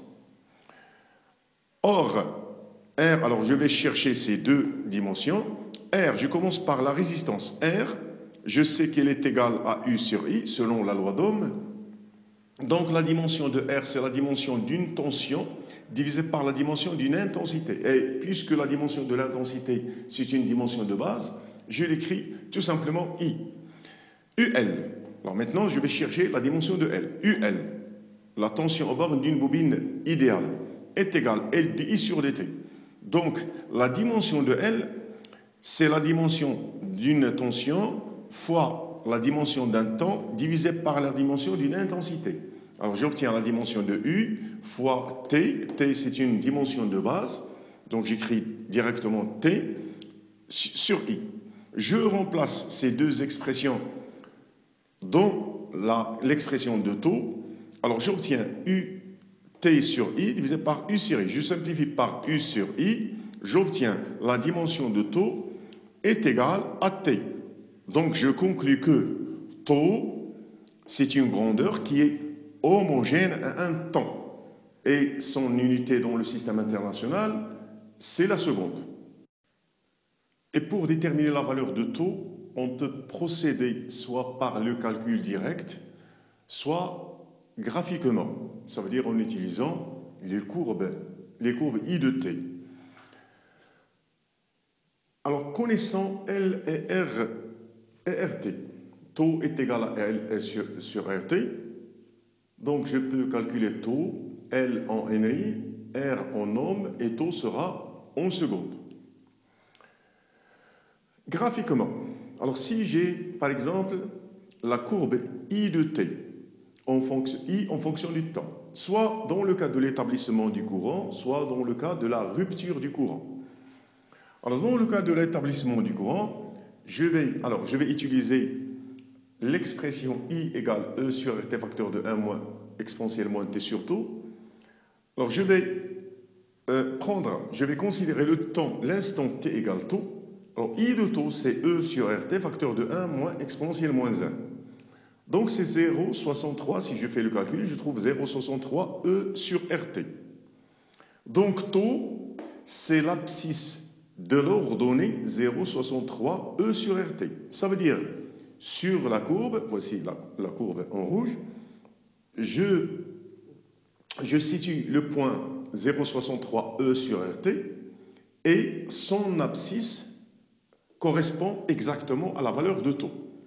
Or, R, alors je vais chercher ces deux dimensions. R, je commence par la résistance. R, je sais qu'elle est égale à U sur I, selon la loi d'Ohm. Donc la dimension de R, c'est la dimension d'une tension divisée par la dimension d'une intensité. Et puisque la dimension de l'intensité, c'est une dimension de base, je l'écris tout simplement I. UL. Alors maintenant, je vais chercher la dimension de L. UL, la tension aux bornes d'une bobine idéale, est égale L de I sur dt. Donc, la dimension de L, c'est la dimension d'une tension fois la dimension d'un temps divisé par la dimension d'une intensité. Alors, j'obtiens la dimension de U fois T. T, c'est une dimension de base. Donc, j'écris directement T sur I. Je remplace ces deux expressions dans l'expression de taux. Alors, j'obtiens U T sur I divisé par U sur I. Je simplifie par U sur I. J'obtiens la dimension de taux est égale à T. Donc, je conclus que taux, c'est une grandeur qui est homogène à un temps. Et son unité dans le système international, c'est la seconde. Et pour déterminer la valeur de taux, on peut procéder soit par le calcul direct, soit graphiquement. Ça veut dire en utilisant les courbes I de T. Alors, connaissant L et RT, taux est égal à L sur RT, donc je peux calculer taux, L en Henry, R en ohm, et taux sera en secondes. Graphiquement, alors si j'ai par exemple la courbe I de T, en fonction du temps, soit dans le cas de l'établissement du courant, soit dans le cas de la rupture du courant. Alors, dans le cas de l'établissement du courant, je vais utiliser l'expression I égale E sur RT facteur de 1 moins exponentielle moins T sur taux. Alors, je vais considérer le temps, l'instant T égale taux. Alors, I de taux, c'est E sur RT facteur de 1 moins exponentielle moins 1. Donc, c'est 0,63. Si je fais le calcul, je trouve 0,63 E sur RT. Donc, taux, c'est l'abscisse de l'ordonnée 0,63 E sur RT. Ça veut dire, sur la courbe, voici la courbe en rouge, je situe le point 0,63 E sur RT et son abscisse correspond exactement à la valeur de taux.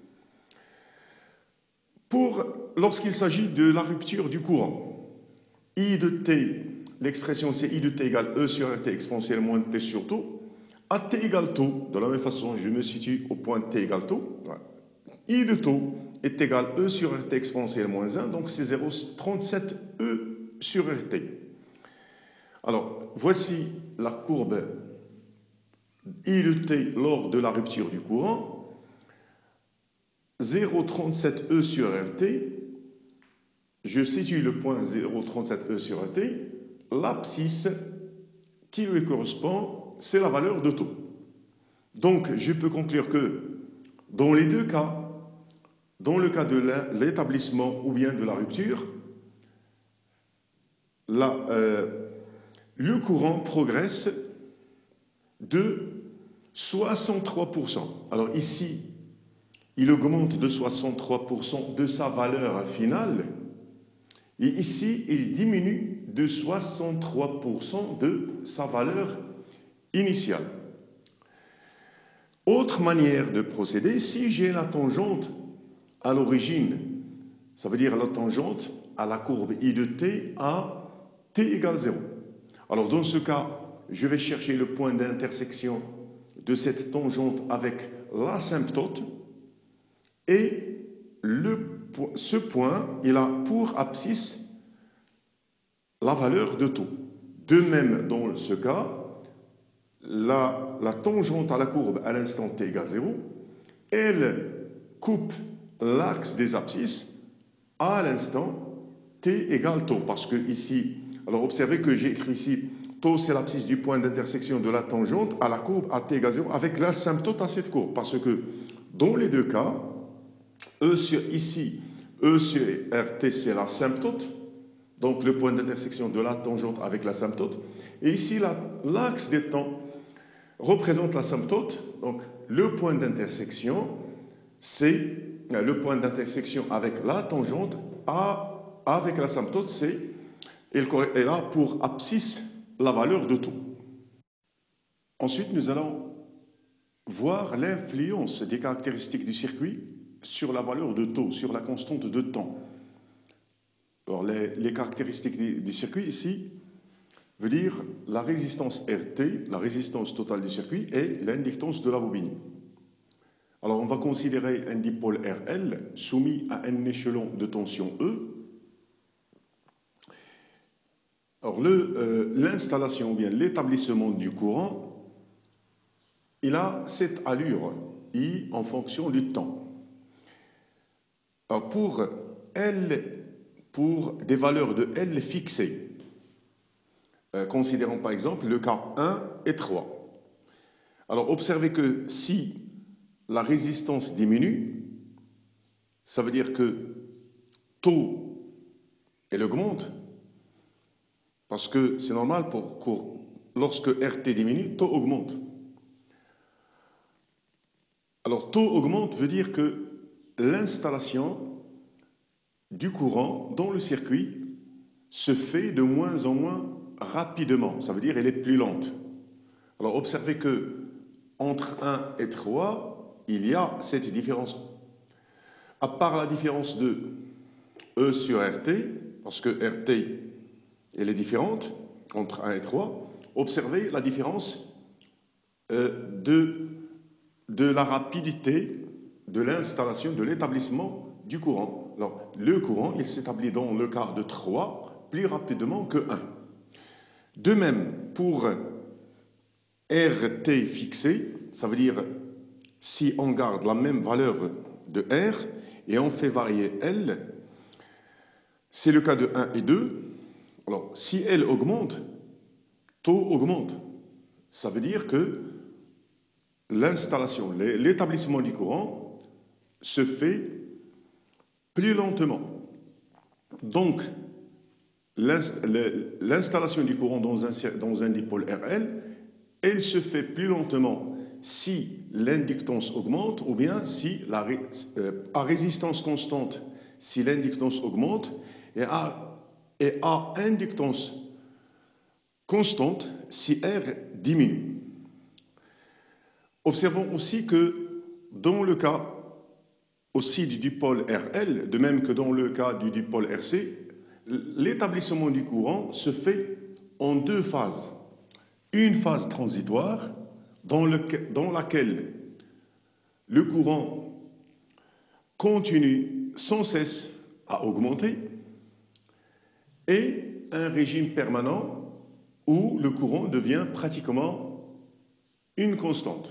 Lorsqu'il s'agit de la rupture du courant, I de T, l'expression c'est I de T égale E sur RT exponentielle moins T sur taux. À T égale taux, de la même façon, je me situe au point T égale taux. I de taux est égal E sur RT exponentielle moins 1, donc c'est 0,37 E sur RT. Alors, voici la courbe I de t lors de la rupture du courant, 0,37 E sur RT, je situe le point 0,37 E sur RT, l'abscisse qui lui correspond, c'est la valeur de taux. Donc, je peux conclure que dans les deux cas, dans le cas de l'établissement ou bien de la rupture, le courant progresse de 63%. Alors ici, il augmente de 63% de sa valeur finale. Et ici, il diminue de 63% de sa valeur initiale. Autre manière de procéder, si j'ai la tangente à l'origine, ça veut dire la tangente à la courbe I de t à t égale 0. Alors dans ce cas, je vais chercher le point d'intersection de cette tangente avec l'asymptote et ce point, il a pour abscisse la valeur de taux. De même, dans ce cas, la tangente à la courbe à l'instant t égale 0, elle coupe l'axe des abscisses à l'instant t égale taux. Parce que ici, alors observez que j'ai écrit ici, taux c'est l'abscisse du point d'intersection de la tangente à la courbe à t égale 0 avec l'asymptote à cette courbe. Parce que dans les deux cas, ici, E sur RT c'est l'asymptote, donc le point d'intersection de la tangente avec l'asymptote. Et ici, l'axe des temps représente l'asymptote. Donc le point d'intersection, c'est le point d'intersection avec la tangente avec l'asymptote, elle a pour abscisse la valeur de taux. Ensuite, nous allons voir l'influence des caractéristiques du circuit sur la valeur de taux, sur la constante de temps. Alors, les caractéristiques du circuit ici veut dire la résistance RT, la résistance totale du circuit et l'inductance de la bobine. Alors, on va considérer un dipôle RL soumis à un échelon de tension E. Alors, l'installation ou bien l'établissement du courant, il a cette allure I en fonction du temps. Alors, pour des valeurs de L fixées, considérons par exemple le cas 1 et 3. Alors, observez que si la résistance diminue, ça veut dire que taux, elle augmente, parce que c'est normal lorsque RT diminue, taux augmente. Alors, taux augmente veut dire que l'installation du courant dans le circuit se fait de moins en moins rapidement. Ça veut dire qu'elle est plus lente. Alors, observez que entre 1 et 3, il y a cette différence. À part la différence de E sur RT, parce que RT, elle est différente entre 1 et 3, observez la différence de la rapidité de l'installation, de l'établissement du courant. Alors, le courant, il s'établit dans le cas de 3 plus rapidement que 1. De même, pour RT fixé, ça veut dire si on garde la même valeur de R et on fait varier L, c'est le cas de 1 et 2. Alors, si L augmente, taux augmente. Ça veut dire que l'installation, l'établissement du courant se fait plus lentement. Donc, l'installation du courant dans un dipôle RL, elle se fait plus lentement si l'inductance augmente ou bien si à résistance constante, si l'inductance augmente et à inductance constante si R diminue. Observons aussi que dans le cas aussi du dipôle RL, de même que dans le cas du dipôle RC, l'établissement du courant se fait en deux phases. Une phase transitoire dans laquelle le courant continue sans cesse à augmenter et un régime permanent où le courant devient pratiquement une constante.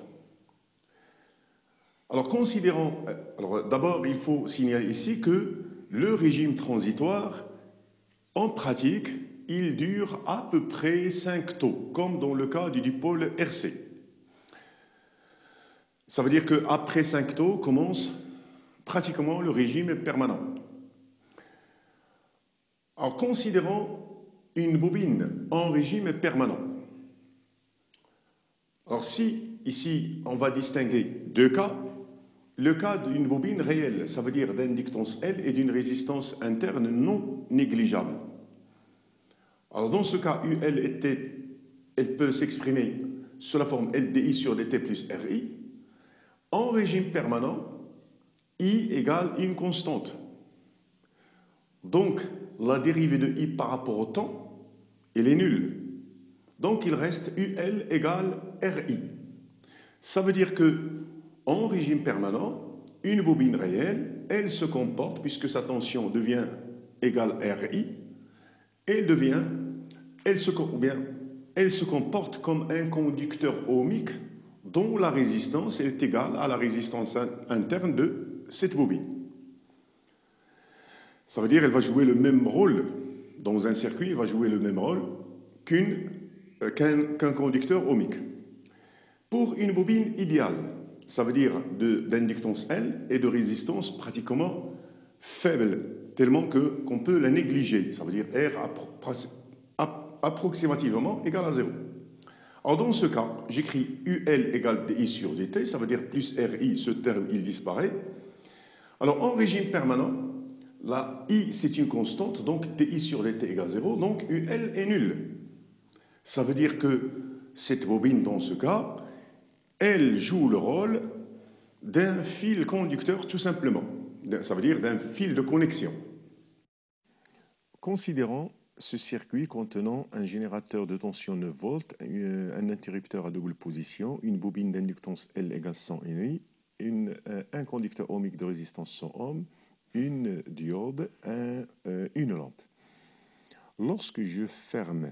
Alors, d'abord, il faut signaler ici que le régime transitoire, en pratique, il dure à peu près 5 taux, comme dans le cas du dipôle RC. Ça veut dire qu'après 5 taux commence pratiquement le régime permanent. Alors, considérons une bobine en régime permanent. Alors, si ici on va distinguer deux cas, le cas d'une bobine réelle, ça veut dire d'inductance L et d'une résistance interne non négligeable. Alors, dans ce cas, UL elle peut s'exprimer sous la forme LDI sur dt plus RI. En régime permanent, I égale une constante. Donc, la dérivée de I par rapport au temps, elle est nulle. Donc, il reste UL égale RI. Ça veut dire que, en régime permanent, une bobine réelle, elle se comporte, puisque sa tension devient égale RI, elle se comporte comme un conducteur ohmique dont la résistance est égale à la résistance interne de cette bobine. Ça veut dire qu'elle va jouer le même rôle dans un circuit, elle va jouer le même rôle qu'un conducteur ohmique. Pour une bobine idéale, ça veut dire d'inductance L et de résistance pratiquement faible, tellement qu'on peut la négliger. Ça veut dire R approximativement égal à 0. Alors dans ce cas, j'écris UL égale DI sur DT, ça veut dire plus RI, ce terme il disparaît. Alors en régime permanent, la I c'est une constante, donc DI sur DT égale 0, donc UL est nul. Ça veut dire que cette bobine dans ce cas, elle joue le rôle d'un fil conducteur tout simplement. Ça veut dire d'un fil de connexion. Considérons ce circuit contenant un générateur de tension 9 volts, un interrupteur à double position, une bobine d'inductance L égale 100 nI, un conducteur ohmique de résistance 100 ohms, une diode, une lampe. Lorsque je ferme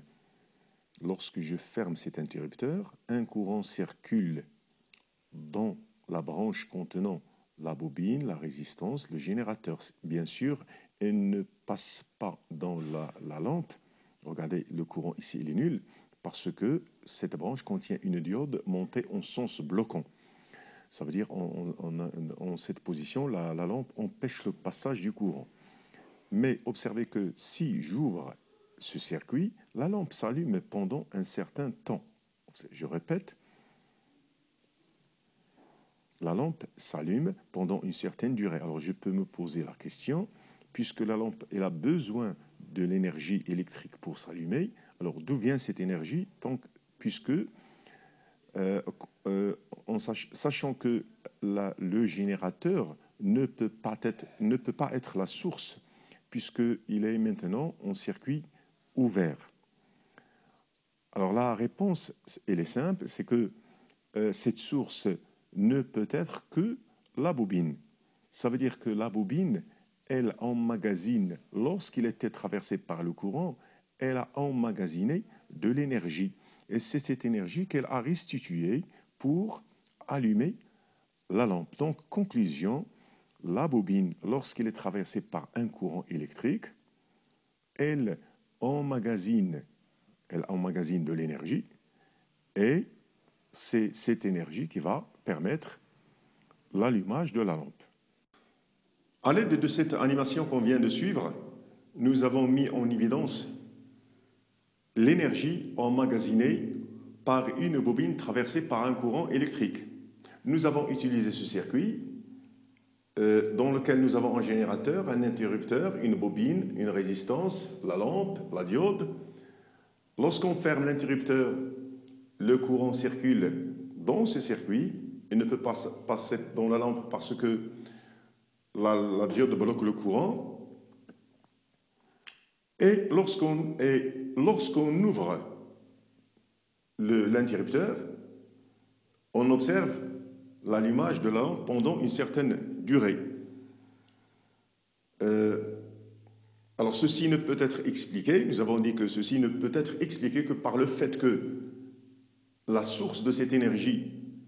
cet interrupteur, un courant circule dans la branche contenant la bobine, la résistance, le générateur, bien sûr, elle ne passe pas dans la lampe. Regardez, le courant ici, il est nul, parce que cette branche contient une diode montée en sens bloquant. Ça veut dire, en cette position, la lampe empêche le passage du courant. Mais observez que si j'ouvre ce circuit, la lampe s'allume pendant un certain temps. Je répète, la lampe s'allume pendant une certaine durée. Alors je peux me poser la question, puisque la lampe elle a besoin de l'énergie électrique pour s'allumer, alors d'où vient cette énergie? Puisque, sachant que le générateur ne peut pas être la source, puisqu'il est maintenant en circuit ouvert. Alors la réponse, elle est simple, c'est que cette source ne peut être que la bobine. Ça veut dire que la bobine, elle emmagasine, lorsqu'il était traversé par le courant, elle a emmagasiné de l'énergie. Et c'est cette énergie qu'elle a restituée pour allumer la lampe. Donc, conclusion, la bobine, lorsqu'elle est traversée par un courant électrique, elle emmagasine de l'énergie et c'est cette énergie qui va permettre l'allumage de la lampe. À l'aide de cette animation qu'on vient de suivre, nous avons mis en évidence l'énergie emmagasinée par une bobine traversée par un courant électrique. Nous avons utilisé ce circuit dans lequel nous avons un générateur, un interrupteur, une bobine, une résistance, la lampe, la diode. Lorsqu'on ferme l'interrupteur, le courant circule dans ce circuit. Il ne peut pas passer dans la lampe parce que la diode bloque le courant. Et lorsqu'on ouvre l'interrupteur, on observe l'allumage de la lampe pendant une certaine durée. Alors ceci ne peut être expliqué, nous avons dit que ceci ne peut être expliqué que par le fait que la source de cette énergie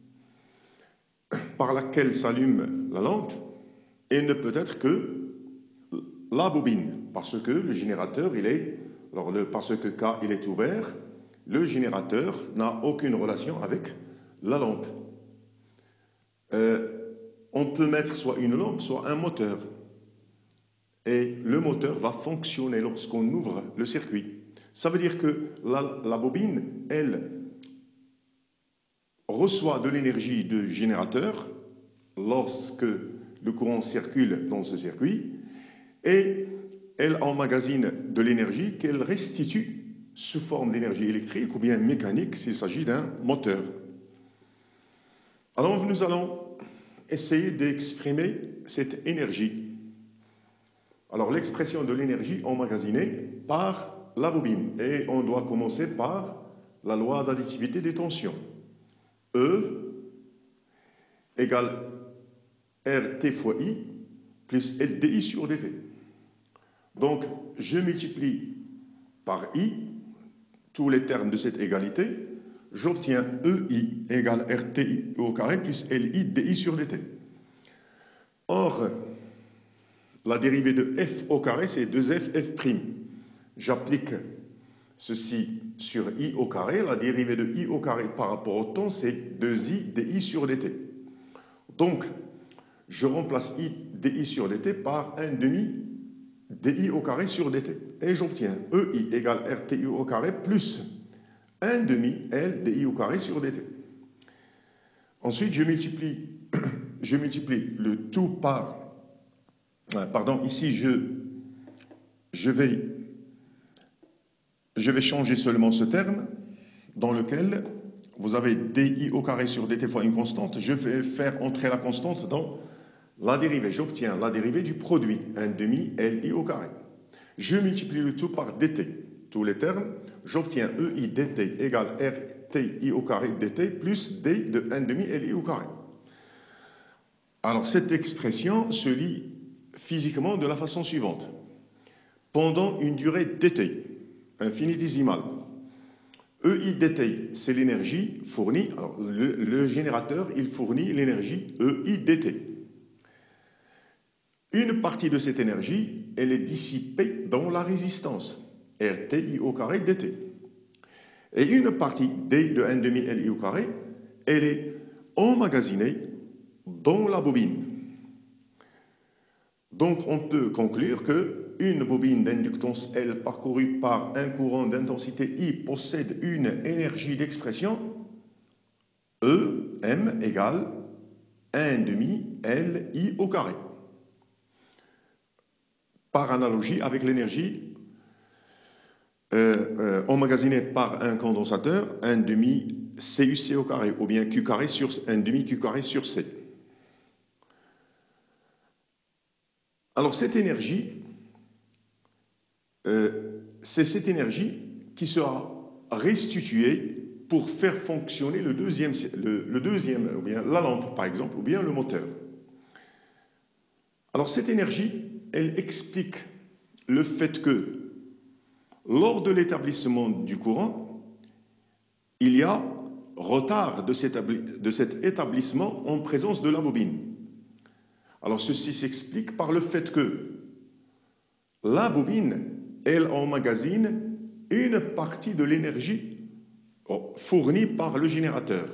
par laquelle s'allume la lampe, elle ne peut être que la bobine, parce que le générateur, parce que K, il est ouvert, le générateur n'a aucune relation avec la lampe. On peut mettre soit une lampe, soit un moteur. Et le moteur va fonctionner lorsqu'on ouvre le circuit. Ça veut dire que la bobine, elle, reçoit de l'énergie du générateur lorsque le courant circule dans ce circuit et elle emmagasine de l'énergie qu'elle restitue sous forme d'énergie électrique ou bien mécanique s'il s'agit d'un moteur. Alors nous allons essayer d'exprimer cette énergie. Alors l'expression de l'énergie emmagasinée par la bobine. Et on doit commencer par la loi d'additivité des tensions. E égale RT fois I plus LDI sur DT. Donc, je multiplie par I tous les termes de cette égalité. J'obtiens EI égale RTI au carré plus LI DI sur DT. Or, la dérivée de F au carré, c'est 2F F'. J'applique ceci sur I au carré. La dérivée de I au carré par rapport au temps, c'est 2I DI sur DT. Donc, je remplace I DI sur DT par 1 demi DI au carré sur DT. Et j'obtiens EI égale RTI au carré plus 1 demi L DI au carré sur DT. Ensuite, je multiplie le tout par... Pardon, ici, je vais changer seulement ce terme dans lequel vous avez DI au carré sur DT fois une constante. Je vais faire entrer la constante dans la dérivée. J'obtiens la dérivée du produit, 1 demi LI au carré. Je multiplie le tout par DT, tous les termes. J'obtiens EI DT égale RTI au carré DT plus D de 1 demi LI au carré. Alors cette expression se lit physiquement de la façon suivante. Pendant une durée dt, infinitésimale, EI dt, c'est l'énergie fournie. Alors, le générateur, il fournit l'énergie EI dt. Une partie de cette énergie, elle est dissipée dans la résistance, RTI au carré dt. Et une partie, D de 1 demi LI au carré, elle est emmagasinée dans la bobine. Donc on peut conclure qu'une bobine d'inductance L parcourue par un courant d'intensité I possède une énergie d'expression E, M égale 1 demi LI au carré. Par analogie avec l'énergie emmagasinée par un condensateur, 1 demi CUC au carré, ou bien Q carré sur 1 demi Q carré sur C. Alors cette énergie, c'est cette énergie qui sera restituée pour faire fonctionner le deuxième, ou bien la lampe par exemple, ou bien le moteur. Alors cette énergie, elle explique le fait que lors de l'établissement du courant, il y a retard de cet établissement en présence de la bobine. Alors ceci s'explique par le fait que la bobine, elle emmagasine une partie de l'énergie fournie par le générateur.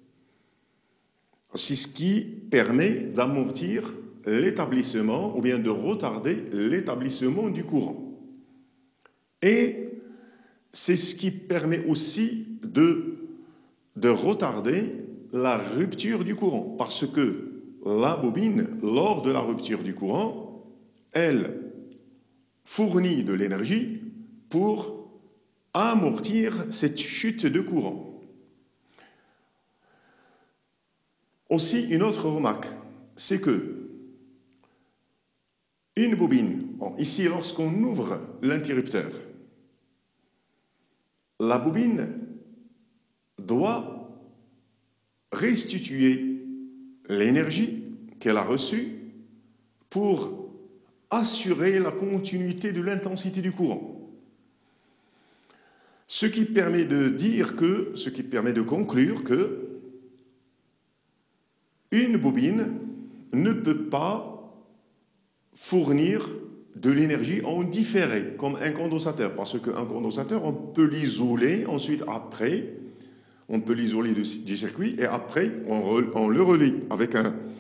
C'est ce qui permet d'amortir l'établissement ou bien de retarder l'établissement du courant. Et c'est ce qui permet aussi de retarder la rupture du courant, parce que la bobine, lors de la rupture du courant, elle fournit de l'énergie pour amortir cette chute de courant. Aussi, une autre remarque, c'est que une bobine, ici lorsqu'on ouvre l'interrupteur, la bobine doit restituer l'énergie qu'elle a reçue pour assurer la continuité de l'intensité du courant. Ce qui permet de conclure que une bobine ne peut pas fournir de l'énergie en différé, comme un condensateur, parce qu'un condensateur, on peut l'isoler, ensuite, après, on peut l'isoler du circuit, et après, on le relie avec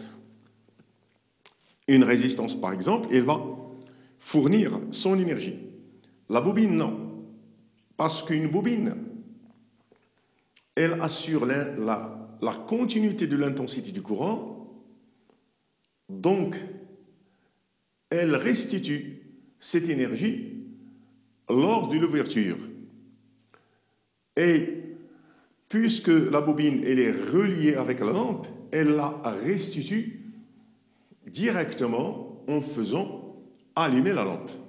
une résistance, par exemple, et il va fournir son énergie. La bobine, non. Parce qu'une bobine, elle assure la continuité de l'intensité du courant, donc elle restitue cette énergie lors de l'ouverture. Et puisque la bobine elle est reliée avec la lampe, elle la restitue directement en faisant allumer la lampe.